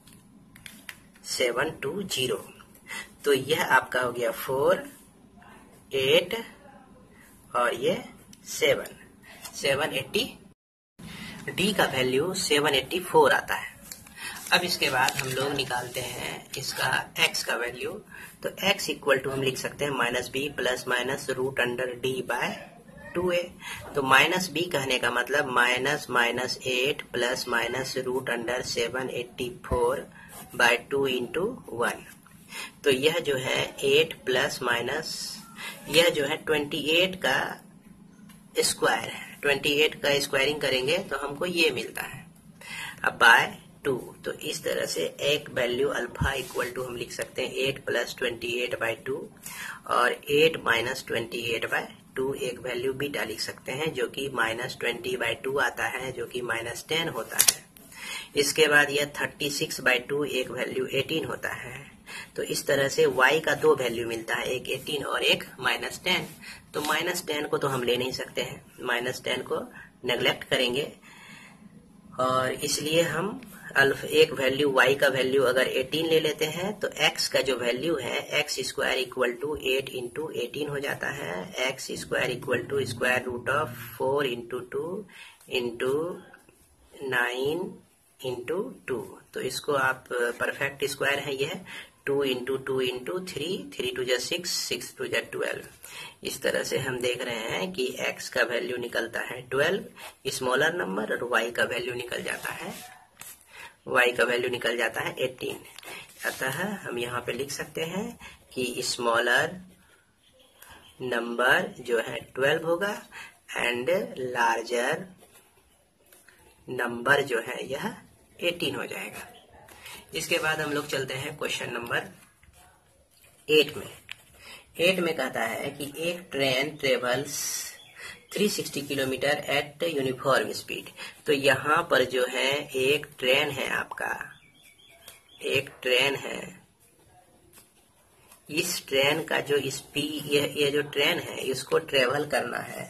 seven two zero. तो यह आपका हो गया फोर, एट और ये सेवन, सेवन एट्टी। डी का वैल्यू सेवन एट्टी फोर आता है। अब इसके बाद हम लोग निकालते हैं इसका x का वैल्यू। तो x इक्वल टू हम लिख सकते हैं minus b plus minus root under d by two a. तो माइनस बी कहने का मतलब minus minus eight plus minus root under seven eighty four by two into one. तो यह जो है एट प्लस माइनस, यह जो है ट्वेंटी एट का स्क्वायर है, ट्वेंटी एट का स्क्वायरिंग करेंगे तो हमको ये मिलता है। अब बाय टू, तो इस तरह से एक वैल्यू अल्फा इक्वल टू हम लिख सकते हैं eight plus twenty eight by two, और eight minus twenty eight by two एक वैल्यू बीटा लिख सकते हैं जो कि माइनस ट्वेंटी बाई टू आता है, जो कि माइनस टेन होता है। इसके बाद यह थर्टी सिक्स बाई टू एक वैल्यू एटीन होता है। तो इस तरह से y का दो वैल्यू मिलता है, एक एटीन और एक माइनस टेन। तो माइनस टेन को तो हम ले नहीं सकते हैं, माइनस टेन को नेग्लेक्ट करेंगे, और इसलिए हम अल्फ एक वैल्यू y का वैल्यू अगर एटीन ले लेते हैं तो x का जो वैल्यू है x square equal to eight into eighteen हो जाता है। X square equal to square root of four into two into nine into two. तो इसको आप परफेक्ट स्क्वायर है यह, two into two into three, three two जा सिक्स, सिक्स टू जा ट्वेल्व। इस तरह से हम देख रहे हैं कि x का वैल्यू निकलता है ट्वेल्व स्मॉलर नंबर, और y का वैल्यू निकल जाता है y का वैल्यू निकल जाता है एटीन। अतः हम यहाँ पे लिख सकते हैं कि स्मॉलर नंबर जो है ट्वेल्व होगा एंड लार्जर नंबर जो है यह एटीन हो जाएगा। इसके बाद हम लोग चलते हैं क्वेश्चन नंबर एट में। एट में कहता है कि एक train travels three sixty kilometre at uniform speed. तो यहाँ पर जो है एक ट्रेन है, आपका एक ट्रेन है, इस ट्रेन का जो स्पीड, ये, ये जो ट्रेन है इसको ट्रेवल करना है,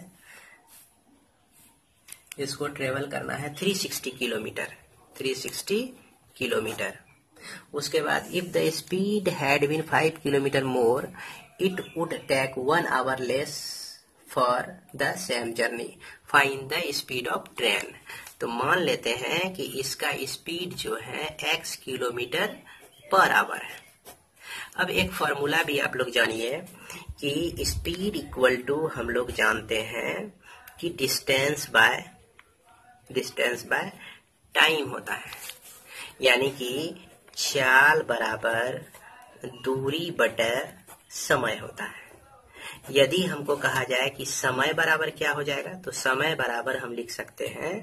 इसको ट्रेवल करना है three sixty kilometre, three sixty kilometre. उसके बाद if the speed had been five kilometre more it would take one hour less for the same journey, find the speed of train. तो मान लेते हैं कि इसका स्पीड जो है x किलोमीटर पर आवर है। अब एक फॉर्मूला भी आप लोग जानिए कि स्पीड इक्वल टू हम लोग जानते हैं कि distance by distance by time होता है, यानी कि चाल बराबर दूरी बटर समय होता है। यदि हमको कहा जाए कि समय बराबर क्या हो जाएगा, तो समय बराबर हम लिख सकते हैं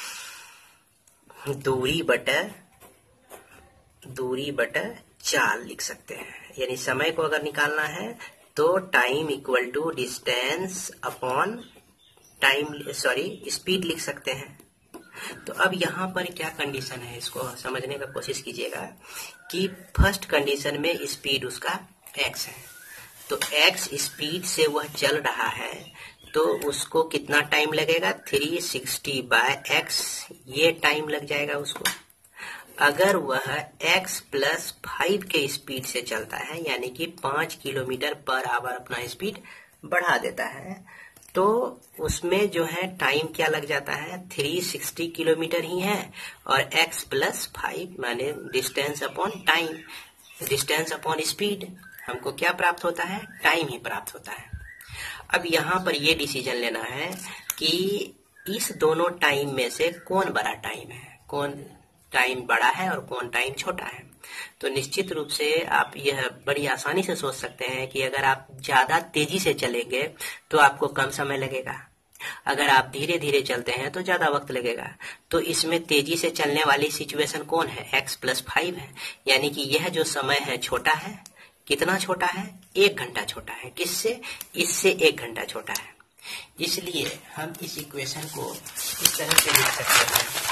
दूरी बटर दूरी बटर चाल लिख सकते हैं। यानी समय को अगर निकालना है तो time equal to distance upon time, sorry speed लिख सकते हैं। तो अब यहाँ पर क्या कंडीशन है, इसको समझने का कोशिश कीजिएगा कि फर्स्ट कंडीशन में स्पीड उसका x है, तो x स्पीड से वह चल रहा है, तो उसको कितना टाइम लगेगा, थ्री सिक्सटी बाय एक्स, ये टाइम लग जाएगा उसको। अगर वह x प्लस फाइव के स्पीड से चलता है, यानी कि पांच किलोमीटर पर आवर अपना स्पीड बढ़ा देता है, तो उसमें जो है टाइम क्या लग जाता है, थ्री सिक्सटी किलोमीटर ही है, और x प्लस फाइव माने distance upon time, distance upon speed, हमको क्या प्राप्त होता है, टाइम ही प्राप्त होता है। अब यहाँ पर ये डिसीजन लेना है कि इस दोनों टाइम में से कौन बड़ा टाइम है, कौन टाइम बड़ा है और कौन टाइम छोटा है। तो निश्चित रूप से आप यह बड़ी आसानी से सोच सकते हैं कि अगर आप ज्यादा तेजी से चलेंगे तो आपको कम समय लगेगा, अगर आप धीरे धीरे चलते हैं तो ज्यादा वक्त लगेगा। तो इसमें तेजी से चलने वाली सिचुएशन कौन है, x प्लस फाइव है, यानी कि यह जो समय है छोटा है, कितना छोटा है, एक घंटा छोटा है, किससे, इससे एक घंटा छोटा है। इसलिए हम इस इक्वेशन को इस तरह से लिख सकते हैं,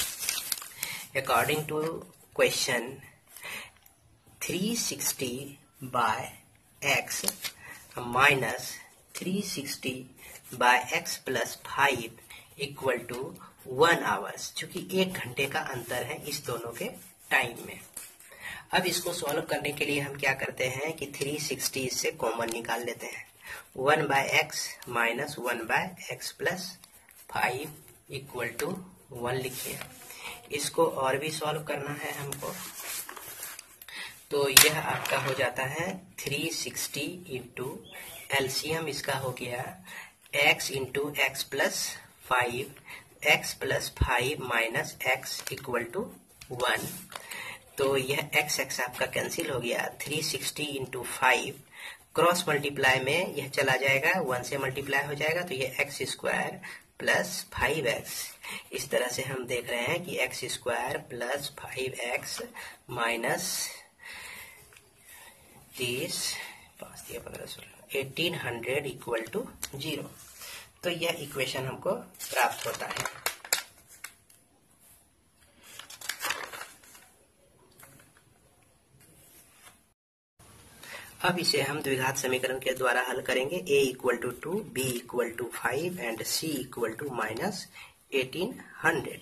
according to question three sixty by x minus three sixty by x plus five equal to one hours, चूंकि एक घंटे का अंतर है इस दोनों के टाइम में। अब इसको सॉल्व करने के लिए हम क्या करते हैं कि थ्री सिक्सटी इससे कॉमन निकाल लेते हैं, one by x minus one by x plus five equal to one लिखिए। इसको और भी सॉल्व करना है हमको, तो यह आपका हो जाता है थ्री सिक्सटी इंटू एलसीएम इसका हो गया x into x plus five, x plus five minus x equal to one. तो यह x x आपका कैंसिल हो गया, three sixty into five cross multiply में यह चला जाएगा, वन से मल्टीप्लाई हो जाएगा, तो यह x square plus five x. इस तरह से हम देख रहे हैं कि x square plus five x minus तीस पाँच दिया पंद्रह सोलह eighteen hundred equal to zero. तो यह इक्वेशन हमको प्राप्त होता है। अब इसे हम द्विघात समीकरण के द्वारा हल करेंगे, a equal to two, b equal to five and c equal to minus eighteen hundred.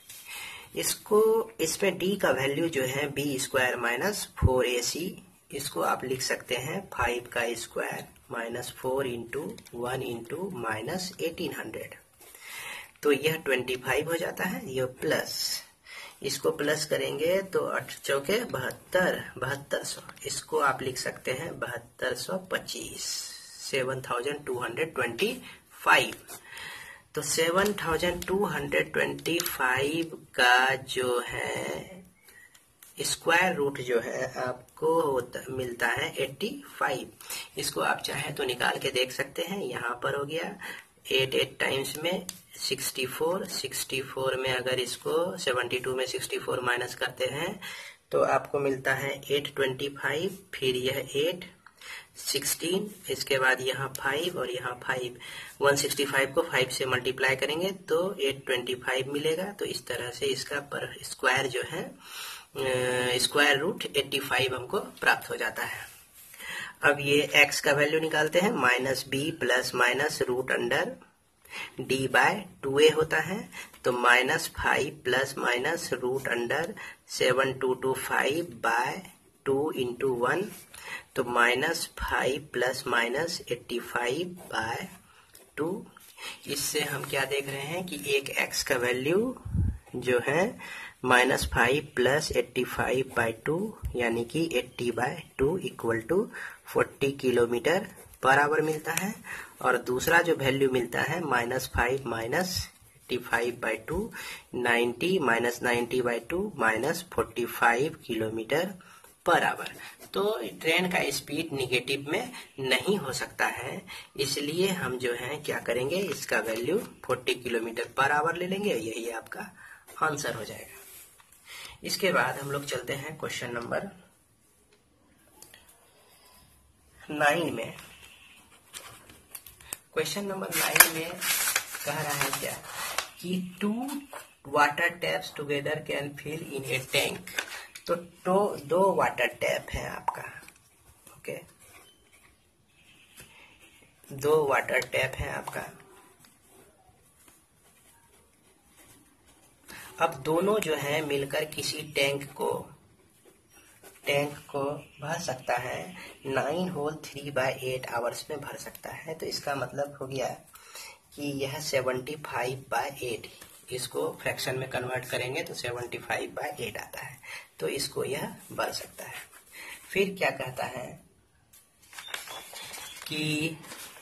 इसको इसमें d का वैल्यू जो है b स्क्वायर माइनस फोर ए सी, इसको आप लिख सकते हैं फाइव का square minus four into one into minus eighteen hundred, तो यह ट्वेंटी फाइव हो जाता है। यह प्लस, इसको प्लस करेंगे तो अठ चौके बहत्तर, बहत्तर सौ, इसको आप लिख सकते हैं बहत्तर सौ पच्चीस, seven thousand two hundred twenty five. तो seven thousand two hundred twenty five का जो है स्क्वायर रूट जो है आपको मिलता है एट्टी फाइव। इसको आप चाहे तो निकाल के देख सकते हैं, यहाँ पर हो गया एट एट टाइम्स में सिक्सटी फोर, सिक्सटी फोर में अगर इसको सेवेंटी टू में सिक्सटी फोर माइनस करते हैं तो आपको मिलता है एट ट्वेंटी फाइव, फिर यह एट सिक्सटीन, इसके बाद यहाँ फाइव और यहाँ फाइव, वन सिक्सटी फाइव को फाइव से मल्टीप्लाई करेंगे तो एट ट्वेंटी फाइव मिलेगा। तो इस तरह से इसका पर स्क्वायर जो है स्क्वायर रूट एट्टी फाइव हमको प्राप्त हो जाता है। अब ये x का वैल्यू निकालते हैं, minus b plus minus root under d by two a होता है, तो minus five plus minus root under seven two two five by two into one, तो minus five plus minus eighty five by two. इससे हम क्या देख रहे हैं कि एक x का वैल्यू जो है minus five plus eighty five by two, यानी कि eighty by two equal to forty kilometre per hour मिलता है। और दूसरा जो वैल्यू मिलता है minus five minus eighty five by two, ninety minus ninety by two minus forty five kilometre per hour. तो ट्रेन का स्पीड निगेटिव में नहीं हो सकता है, इसलिए हम जो है क्या करेंगे, इसका value forty kilometre per hour ले लेंगे, यही आपका आंसर हो जाएगा। इसके बाद हम लोग चलते हैं क्वेश्चन नंबर नाइन में। क्वेश्चन नंबर नाइन में कह रहा है क्या कि two water taps together can fill in a tank. तो दो दो वाटर टैप है आपका, ओके, दो वाटर टैप है आपका। अब दोनों जो है मिलकर किसी टैंक को टैंक को भर सकता है, nine whole three by eight hours में भर सकता है। तो इसका मतलब हो गया कि यह सेवेंटी फाइव बाय एट, इसको फ्रैक्शन में कन्वर्ट करेंगे तो सेवेंटी फाइव बाय एट आता है, तो इसको यह भर सकता है। फिर क्या कहता है कि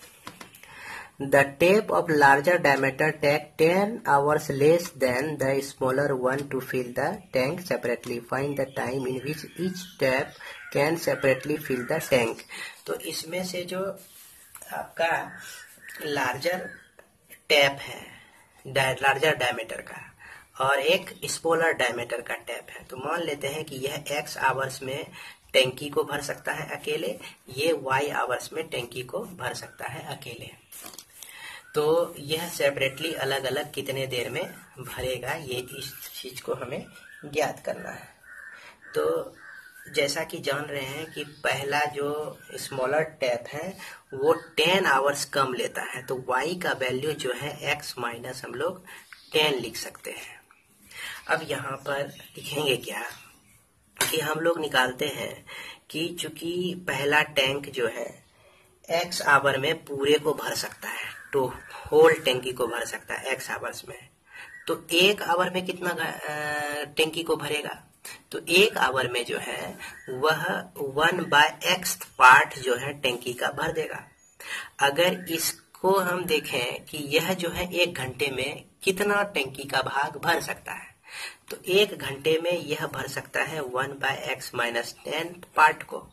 the tape of larger diameter take ten hours less than the smaller one to fill the tank separately. Find the time in which each tap can separately fill the tank. तो इसमें से जो आपका लार्जर टैप है, larger diameter का, और एक smaller diameter का टैप है, तो मान लेते हैं कि यह एक्स आवर्स में टैंकी को भर सकता है अकेले, ये वाई आवर्स में टैंकी को भर सकता है अकेले। तो यह सेपरेटली अलग अलग कितने देर में भरेगा, ये इस चीज को हमें ज्ञात करना है। तो जैसा कि जान रहे हैं कि पहला जो स्मॉलर टैप है वो टेन आवर्स कम लेता है, तो y का वैल्यू जो है x माइनस हम लोग टेन लिख सकते हैं। अब यहाँ पर लिखेंगे क्या कि हम लोग निकालते हैं कि चूंकि पहला टैंक जो है x आवर में पूरे को भर सकता है, तो होल टैंकी को भर सकता है एक्स आवर्स में, तो एक आवर में कितना टैंकी को भरेगा, तो एक आवर में जो है वह वन बाय एक्स पार्ट जो है टैंकी का भर देगा। अगर इसको हम देखें कि यह जो है एक घंटे में कितना टैंकी का भाग भर सकता है, तो एक घंटे में यह भर सकता है one by x minus ten part को।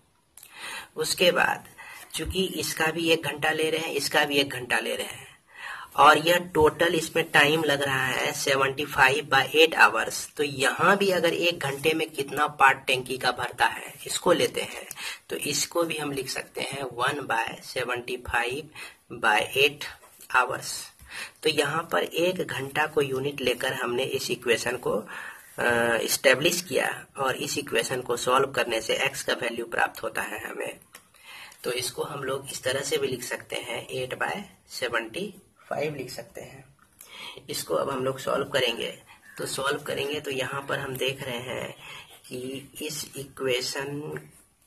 उसके बाद चूंकि इसका भी एक घंटा ले रहे हैं, इसका भी एक घंटा ले रहे हैं, और यह टोटल इसमें टाइम लग रहा है seventy five by eight hours, तो यहाँ भी अगर एक घंटे में कितना पार्ट टैंकी का भरता है इसको लेते हैं, तो इसको भी हम लिख सकते हैं one by seventy five by eight hours. तो यहाँ पर एक घंटा को यूनिट लेकर हमने इस इक्वेशन को इस्टेब्लिश किया, और इस इक्वेशन को सॉल्व करने से एक्स का वैल्यू प्राप्त होता है हमें। तो इसको हम लोग इस तरह से भी लिख सकते हैं, एट बाय सेवेंटी फाइव लिख सकते हैं। इसको अब हम लोग सॉल्व करेंगे, तो सॉल्व करेंगे तो यहाँ पर हम देख रहे हैं कि इस इक्वेशन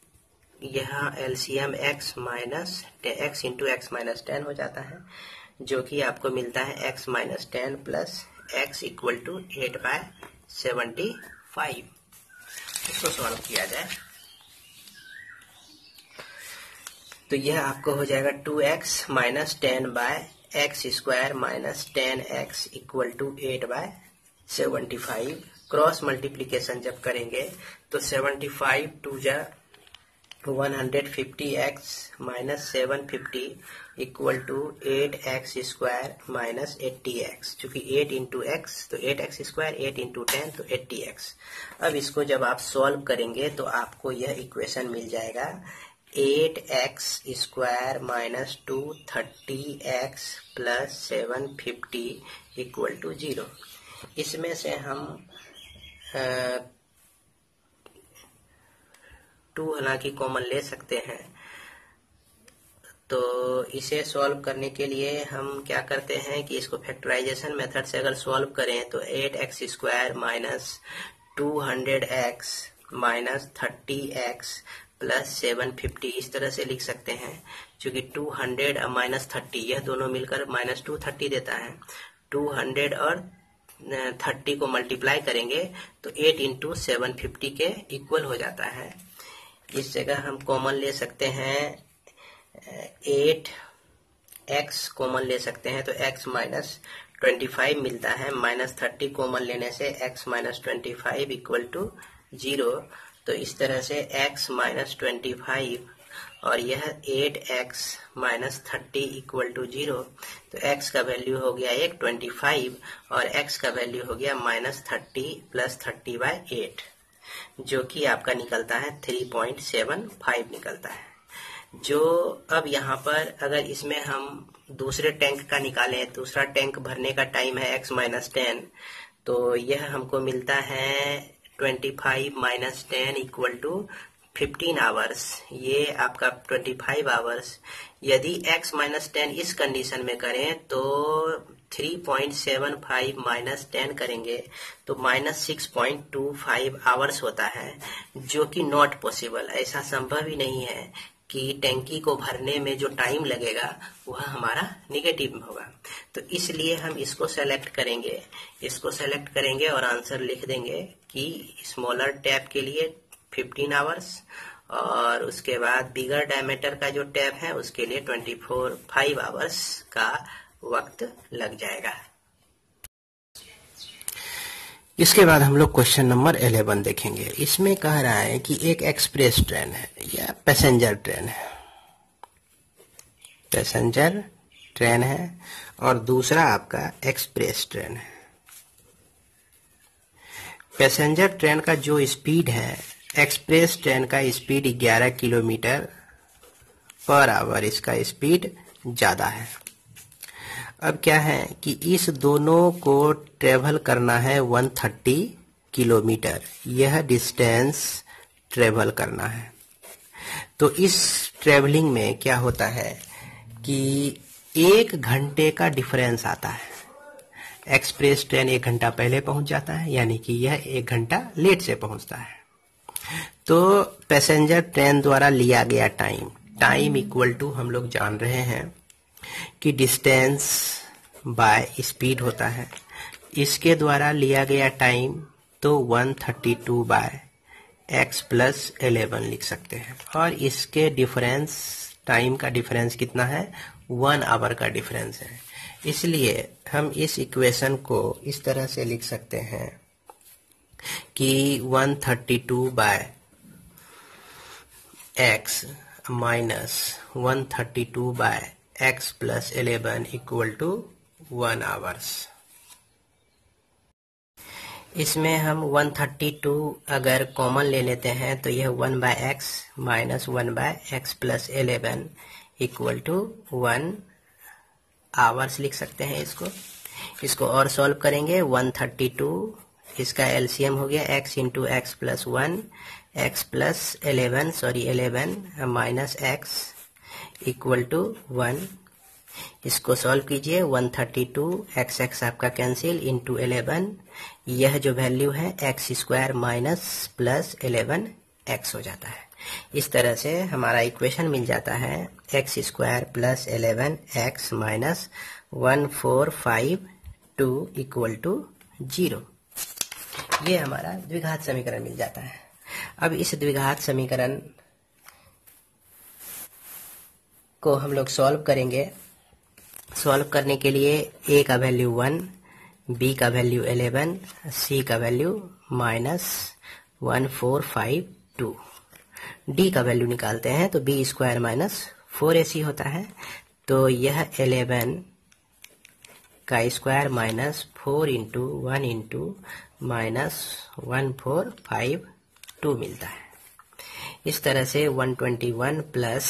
यहाँ LCM x minus x into x minus ten हो जाता है, जो कि आपको मिलता है x minus ten plus x equal to eight by seventy five. इसको सॉल्व किया जाए तो यह आपको हो जाएगा two x minus ten by x square minus ten x equal to eight by seventy five. Cross multiplication जब करेंगे तो सेवेंटी फाइव टू जा one hundred fifty x minus seven fifty equal to eight x square minus eighty x. चूंकि eight into x तो eight x square, eight into ten तो eighty x. अब इसको जब आप सॉल्व करेंगे तो आपको यह इक्वेशन मिल जाएगा eight x square minus two thirty x plus seven fifty equal to zero. इसमें से हम टू हालांकि कॉमन ले सकते हैं, तो इसे सॉल्व करने के लिए हम क्या करते हैं कि इसको फैक्टराइजेशन मेथड से अगर सॉल्व करें तो eight x square minus two hundred x minus thirty x plus seven fifty इस तरह से लिख सकते हैं। क्योंकि टू हंड्रेड और माइनस थर्टी यह दोनों मिलकर माइनस टू थर्टी देता है। टू हंड्रेड और थर्टी को मल्टीप्लाई करेंगे तो एट इंटू सेवन फिफ्टी के इक्वल हो जाता है। इस जगह हम कॉमन ले सकते हैं एट एक्स कॉमन ले सकते हैं, तो एक्स माइनस ट्वेंटी फाइव मिलता है। माइनस थर्टी कॉमन लेने से x minus twenty five equal to zero. तो इस तरह से x माइनस ट्वेंटी फाइव और यह eight x minus thirty equal to zero. तो x का वैल्यू हो गया एक ट्वेंटी फाइव और x का वैल्यू हो गया minus thirty plus thirty by eight, जो कि आपका निकलता है थ्री पॉइंट सेवन फाइव निकलता है। जो अब यहाँ पर अगर इसमें हम दूसरे टैंक का निकालें, दूसरा टैंक भरने का टाइम है x माइनस टेन, तो यह हमको मिलता है twenty five minus ten equal to fifteen hours. ये आपका ट्वेंटी फाइव आवर्स। यदि x माइनस टेन इस कंडीशन में करें तो three point seven five minus ten करेंगे तो minus six point two five hours होता है, जो कि नॉट पॉसिबल। ऐसा संभव ही नहीं है कि टैंकी को भरने में जो टाइम लगेगा वह हमारा निगेटिव होगा। तो इसलिए हम इसको सेलेक्ट करेंगे, इसको सेलेक्ट करेंगे और आंसर लिख देंगे कि स्मॉलर टैप के लिए फिफ्टीन आवर्स और उसके बाद बिगर डायमीटर का जो टैप है उसके लिए ट्वेंटी फोर फाइव आवर्स का वक्त लग जाएगा। इसके बाद हम लोग क्वेश्चन नंबर इलेवन देखेंगे। इसमें कह रहा है कि एक एक्सप्रेस ट्रेन है या पैसेंजर ट्रेन है, पैसेंजर ट्रेन है और दूसरा आपका एक्सप्रेस ट्रेन है। पैसेंजर ट्रेन का जो स्पीड है, एक्सप्रेस ट्रेन का स्पीड ग्यारह किलोमीटर पर आवर, इसका स्पीड ज्यादा है। अब क्या है कि इस दोनों को ट्रेवल करना है एक सौ तीस किलोमीटर, यह डिस्टेंस ट्रेवल करना है। तो इस ट्रेवलिंग में क्या होता है कि एक घंटे का डिफरेंस आता है। एक्सप्रेस ट्रेन एक घंटा पहले पहुंच जाता है, यानी कि यह एक घंटा लेट से पहुंचता है। तो पैसेंजर ट्रेन द्वारा लिया गया टाइम, टाइम इक्वल टू हम लोग जान रहे हैं कि डिस्टेंस बाय स्पीड होता है। इसके द्वारा लिया गया टाइम तो एक सौ बत्तीस बाय एक्स प्लस इलेवन लिख सकते हैं। और इसके डिफरेंस, टाइम का डिफरेंस कितना है, वन आवर का डिफरेंस है। इसलिए हम इस इक्वेशन को इस तरह से लिख सकते हैं कि एक सौ बत्तीस बाय एक्स माइनस एक सौ बत्तीस by x plus eleven equal to one hours. इसमें हम एक सौ बत्तीस अगर कॉमन ले लेते हैं तो यह one by x minus one by x plus eleven equal to one hours लिख सकते हैं। इसको इसको और सॉल्व करेंगे। एक सौ बत्तीस इसका एलसीएम हो गया x into x plus one, x plus eleven sorry eleven minus x equal to one. इसको सॉल्व कीजिए। एक सौ बत्तीस एक्स एक्स आपका कैंसिल इंटू इलेवन, यह जो वैल्यू है x square minus plus eleven x हो जाता है। इस तरह से हमारा इक्वेशन मिल जाता है x square plus eleven x minus one four five two equal to zero. ये हमारा द्विघात समीकरण मिल जाता है। अब इस द्विघात समीकरण को हम लोग सॉल्व करेंगे। सॉल्व करने के लिए ए का वैल्यू वन, बी का वैल्यू इलेवन, सी का value minus one four five two, d का वैल्यू निकालते हैं तो बी स्क्वायर माइनस फोर ए सी होता है। तो यह इलेवन का square minus four into one into minus one four five two मिलता है। इस तरह से वन ट्वेंटी वन प्लस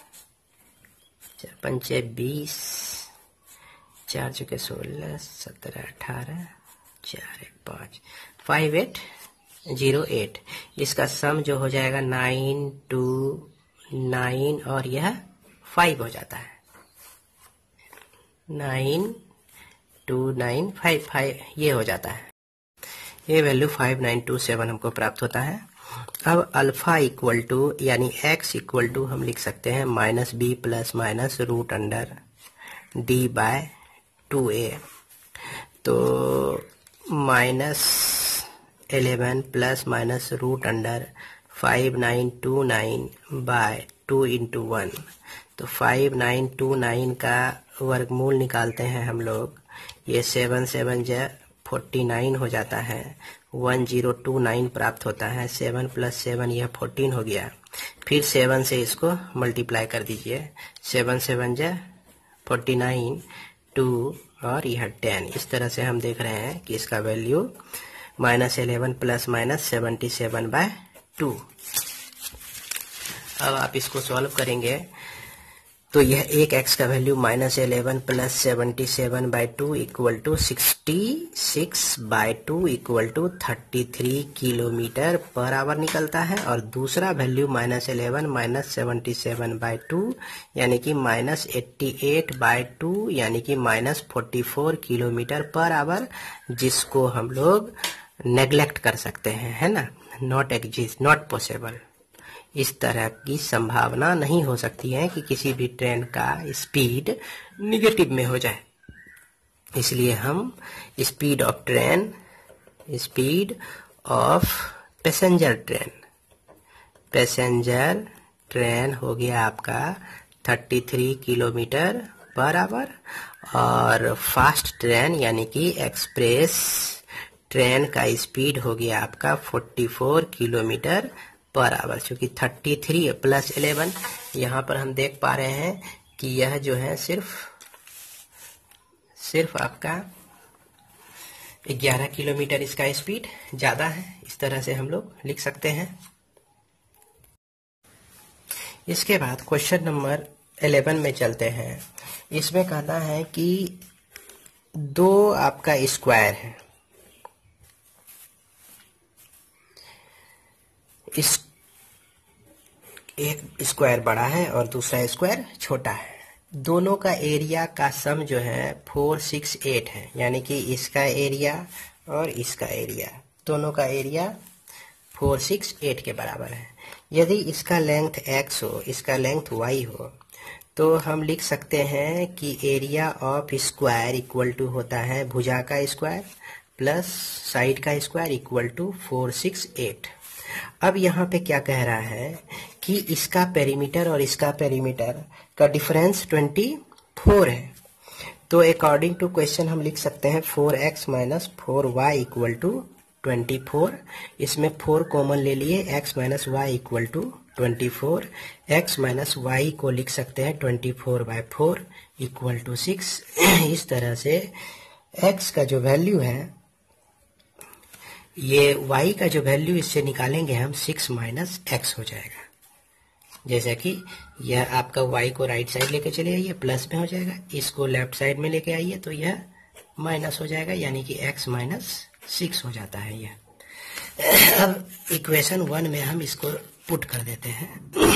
पंचे बीस, चार चुके सोलह, सत्रह अठारह, चार एक पाँच, फाइव एट जीरो एट। इसका सम जो हो जाएगा नाइन टू नाइन और यह फाइव हो जाता है। Nine two nine five five ये हो जाता है। ये value five nine two seven हमको प्राप्त होता है। अब अल्फा इक्वल टू यानी x इक्वल टू हम लिख सकते हैं minus b plus minus root under d by two a. तो minus eleven plus minus root under five nine two nine by two into one. तो फाइव नाइन टू नाइन का वर्गमूल निकालते हैं हम लोग। ये सेवन सेवन जो फोर्टी नाइन हो जाता है, वन जीरो टू नाइन प्राप्त होता है। सेवन प्लस सेवन यह फोर्टीन हो गया। फिर सेवन से इसको मल्टीप्लाई कर दीजिए। सेवन सेवन जो फोर्टी नाइन, टू और यह टेन। इस तरह से हम देख रहे हैं कि इसका value minus eleven plus minus seventy seven by two. अब आप इसको सॉल्व करेंगे तो यह एक x का value minus eleven plus seventy seven by two equal to sixty six by two equal to thirty three kilometre per hour निकलता है। और दूसरा value minus eleven minus seventy seven by two यानी कि minus eighty eight by two यानी कि minus forty four kilometre per hour, जिसको हम लोग नेग्लेक्ट कर सकते हैं, है ना, नॉट एग्जिस्ट, नॉट पॉसिबल। इस तरह की संभावना नहीं हो सकती है कि किसी भी ट्रेन का स्पीड निगेटिव में हो जाए। इसलिए हम speed of train, speed of passenger train, passenger train हो गया आपका thirty three kilometre per hour, और फास्ट ट्रेन यानी कि एक्सप्रेस ट्रेन का स्पीड हो गया आपका forty four kilometre per hour. क्योंकि थर्टी थ्री प्लस इलेवन यहाँ पर हम देख पा रहे हैं कि यह जो है सिर्फ सिर्फ आपका ग्यारह किलोमीटर इसका स्पीड ज़्यादा है। इस तरह से हम लोग लिख सकते हैं। इसके बाद क्वेश्चन नंबर इलेवन में चलते हैं। इसमें कहना है कि दो आपका स्क्वायर है, इस एक स्क्वायर बड़ा है और दूसरा स्क्वायर छोटा है। दोनों का एरिया का सम जो है फोर सिक्स एट है, यानी कि इसका एरिया और इसका एरिया, दोनों का एरिया फोर सिक्स एट के बराबर है। यदि इसका लेंथ x हो, इसका लेंथ y हो, तो हम लिख सकते हैं कि area of square equal to होता है भुजा का स्क्वायर प्लस साइड का square equal to four six eight. अब यहाँ पे क्या कह रहा है कि इसका पेरीमीटर और इसका पेरीमीटर का डिफरेंस ट्वेंटी फोर है। तो अकॉर्डिंग टू क्वेश्चन हम लिख सकते हैं four x minus four y equal to twenty four. इसमें फोर कॉमन ले लिए, x minus y equal to twenty four. X minus y को लिख सकते हैं twenty four by four equal to six. इस तरह से x का जो वैल्यू है, ये y का जो वैल्यू इससे निकालेंगे हम, सिक्स माइनस एक्स हो जाएगा। जैसा कि यह आपका y को राइट साइड लेके चले आइए, प्लस में हो जाएगा, इसको लेफ्ट साइड में लेके आइए तो यह माइनस हो जाएगा, यानी कि x माइनस सिक्स हो जाता है यह। अब इक्वेशन वन में हम इसको पुट कर देते हैं।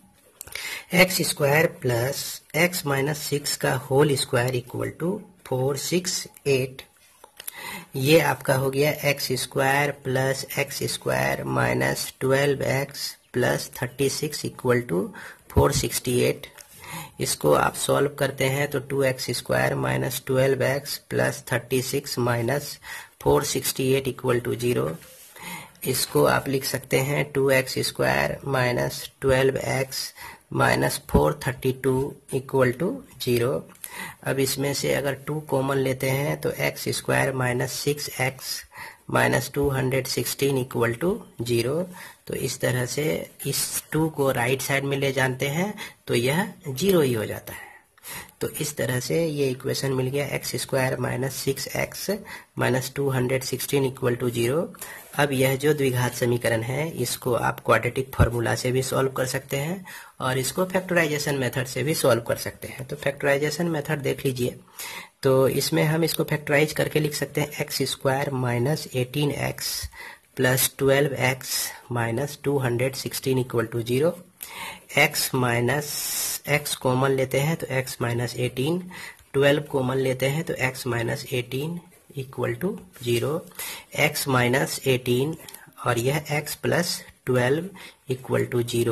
X square plus x minus six का whole square equal to four six eight. ये आपका हो गया x square plus x square minus twelve x plus thirty six equal to four sixty eight. इसको आप सॉल्व करते हैं तो two x square minus twelve x plus thirty six minus four sixty eight equal to zero. इसको आप लिख सकते हैं two x square minus twelve x minus four thirty two equal to zero. अब इसमें से अगर टू कॉमन लेते हैं तो x square minus six x minus two hundred sixteen equal to zero. तो इस तरह से इस टू को राइट साइड में ले जानते हैं तो यह जीरो ही हो जाता है। तो इस तरह से ये इक्वेशन मिल गया, x square minus six x minus two hundred sixteen equal to zero. अब यह जो द्विघात समीकरण है इसको आप क्वाड्रेटिक फार्मूला से भी सॉल्व कर सकते हैं और इसको फैक्टराइजेशन मेथड से भी सॉल्व कर सकते हैं। तो फैक्टराइजेशन मेथड देख लीजिए। तो इसमें हम इसको फैक्टराइज करके लिख सकते हैं x square minus eighteen x plus twelve x minus two hundred sixteen equal to zero. X minus x common लेते हैं तो x minus eighteen, twelve common लेते हैं तो x minus eighteen equal to zero. X minus eighteen और यह x plus twelve equal to zero.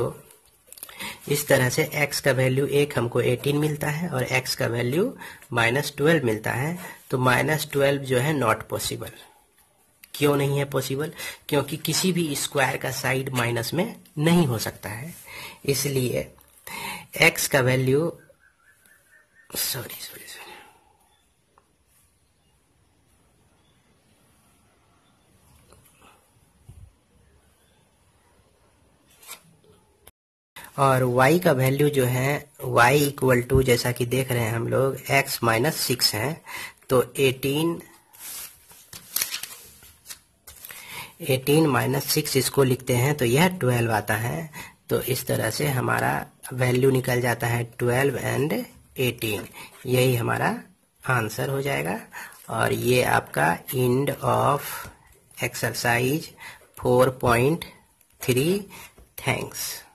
इस तरह से x का वैल्यू एक हमको एटीन मिलता है और x का वैल्यू माइनस ट्वेल्व मिलता है। तो माइनस ट्वेल्व जो है नॉट पॉसिबल। क्यों नहीं है पॉसिबल? क्योंकि किसी भी स्क्वायर का साइड माइनस में नहीं हो सकता है। इसलिए x का वैल्यू सॉरी सॉरी सॉरी और y का वैल्यू जो है y इक्वल टू, जैसा कि देख रहे हैं हम लोग, x माइनस सिक्स है। तो एटीन एटीन माइनस सिक्स इसको लिखते हैं तो यह ट्वेल्व आता है। तो इस तरह से हमारा वैल्यू निकल जाता है ट्वेल्व एंड एटीन। यही हमारा आंसर हो जाएगा। और ये आपका end of exercise four point three. Thanks.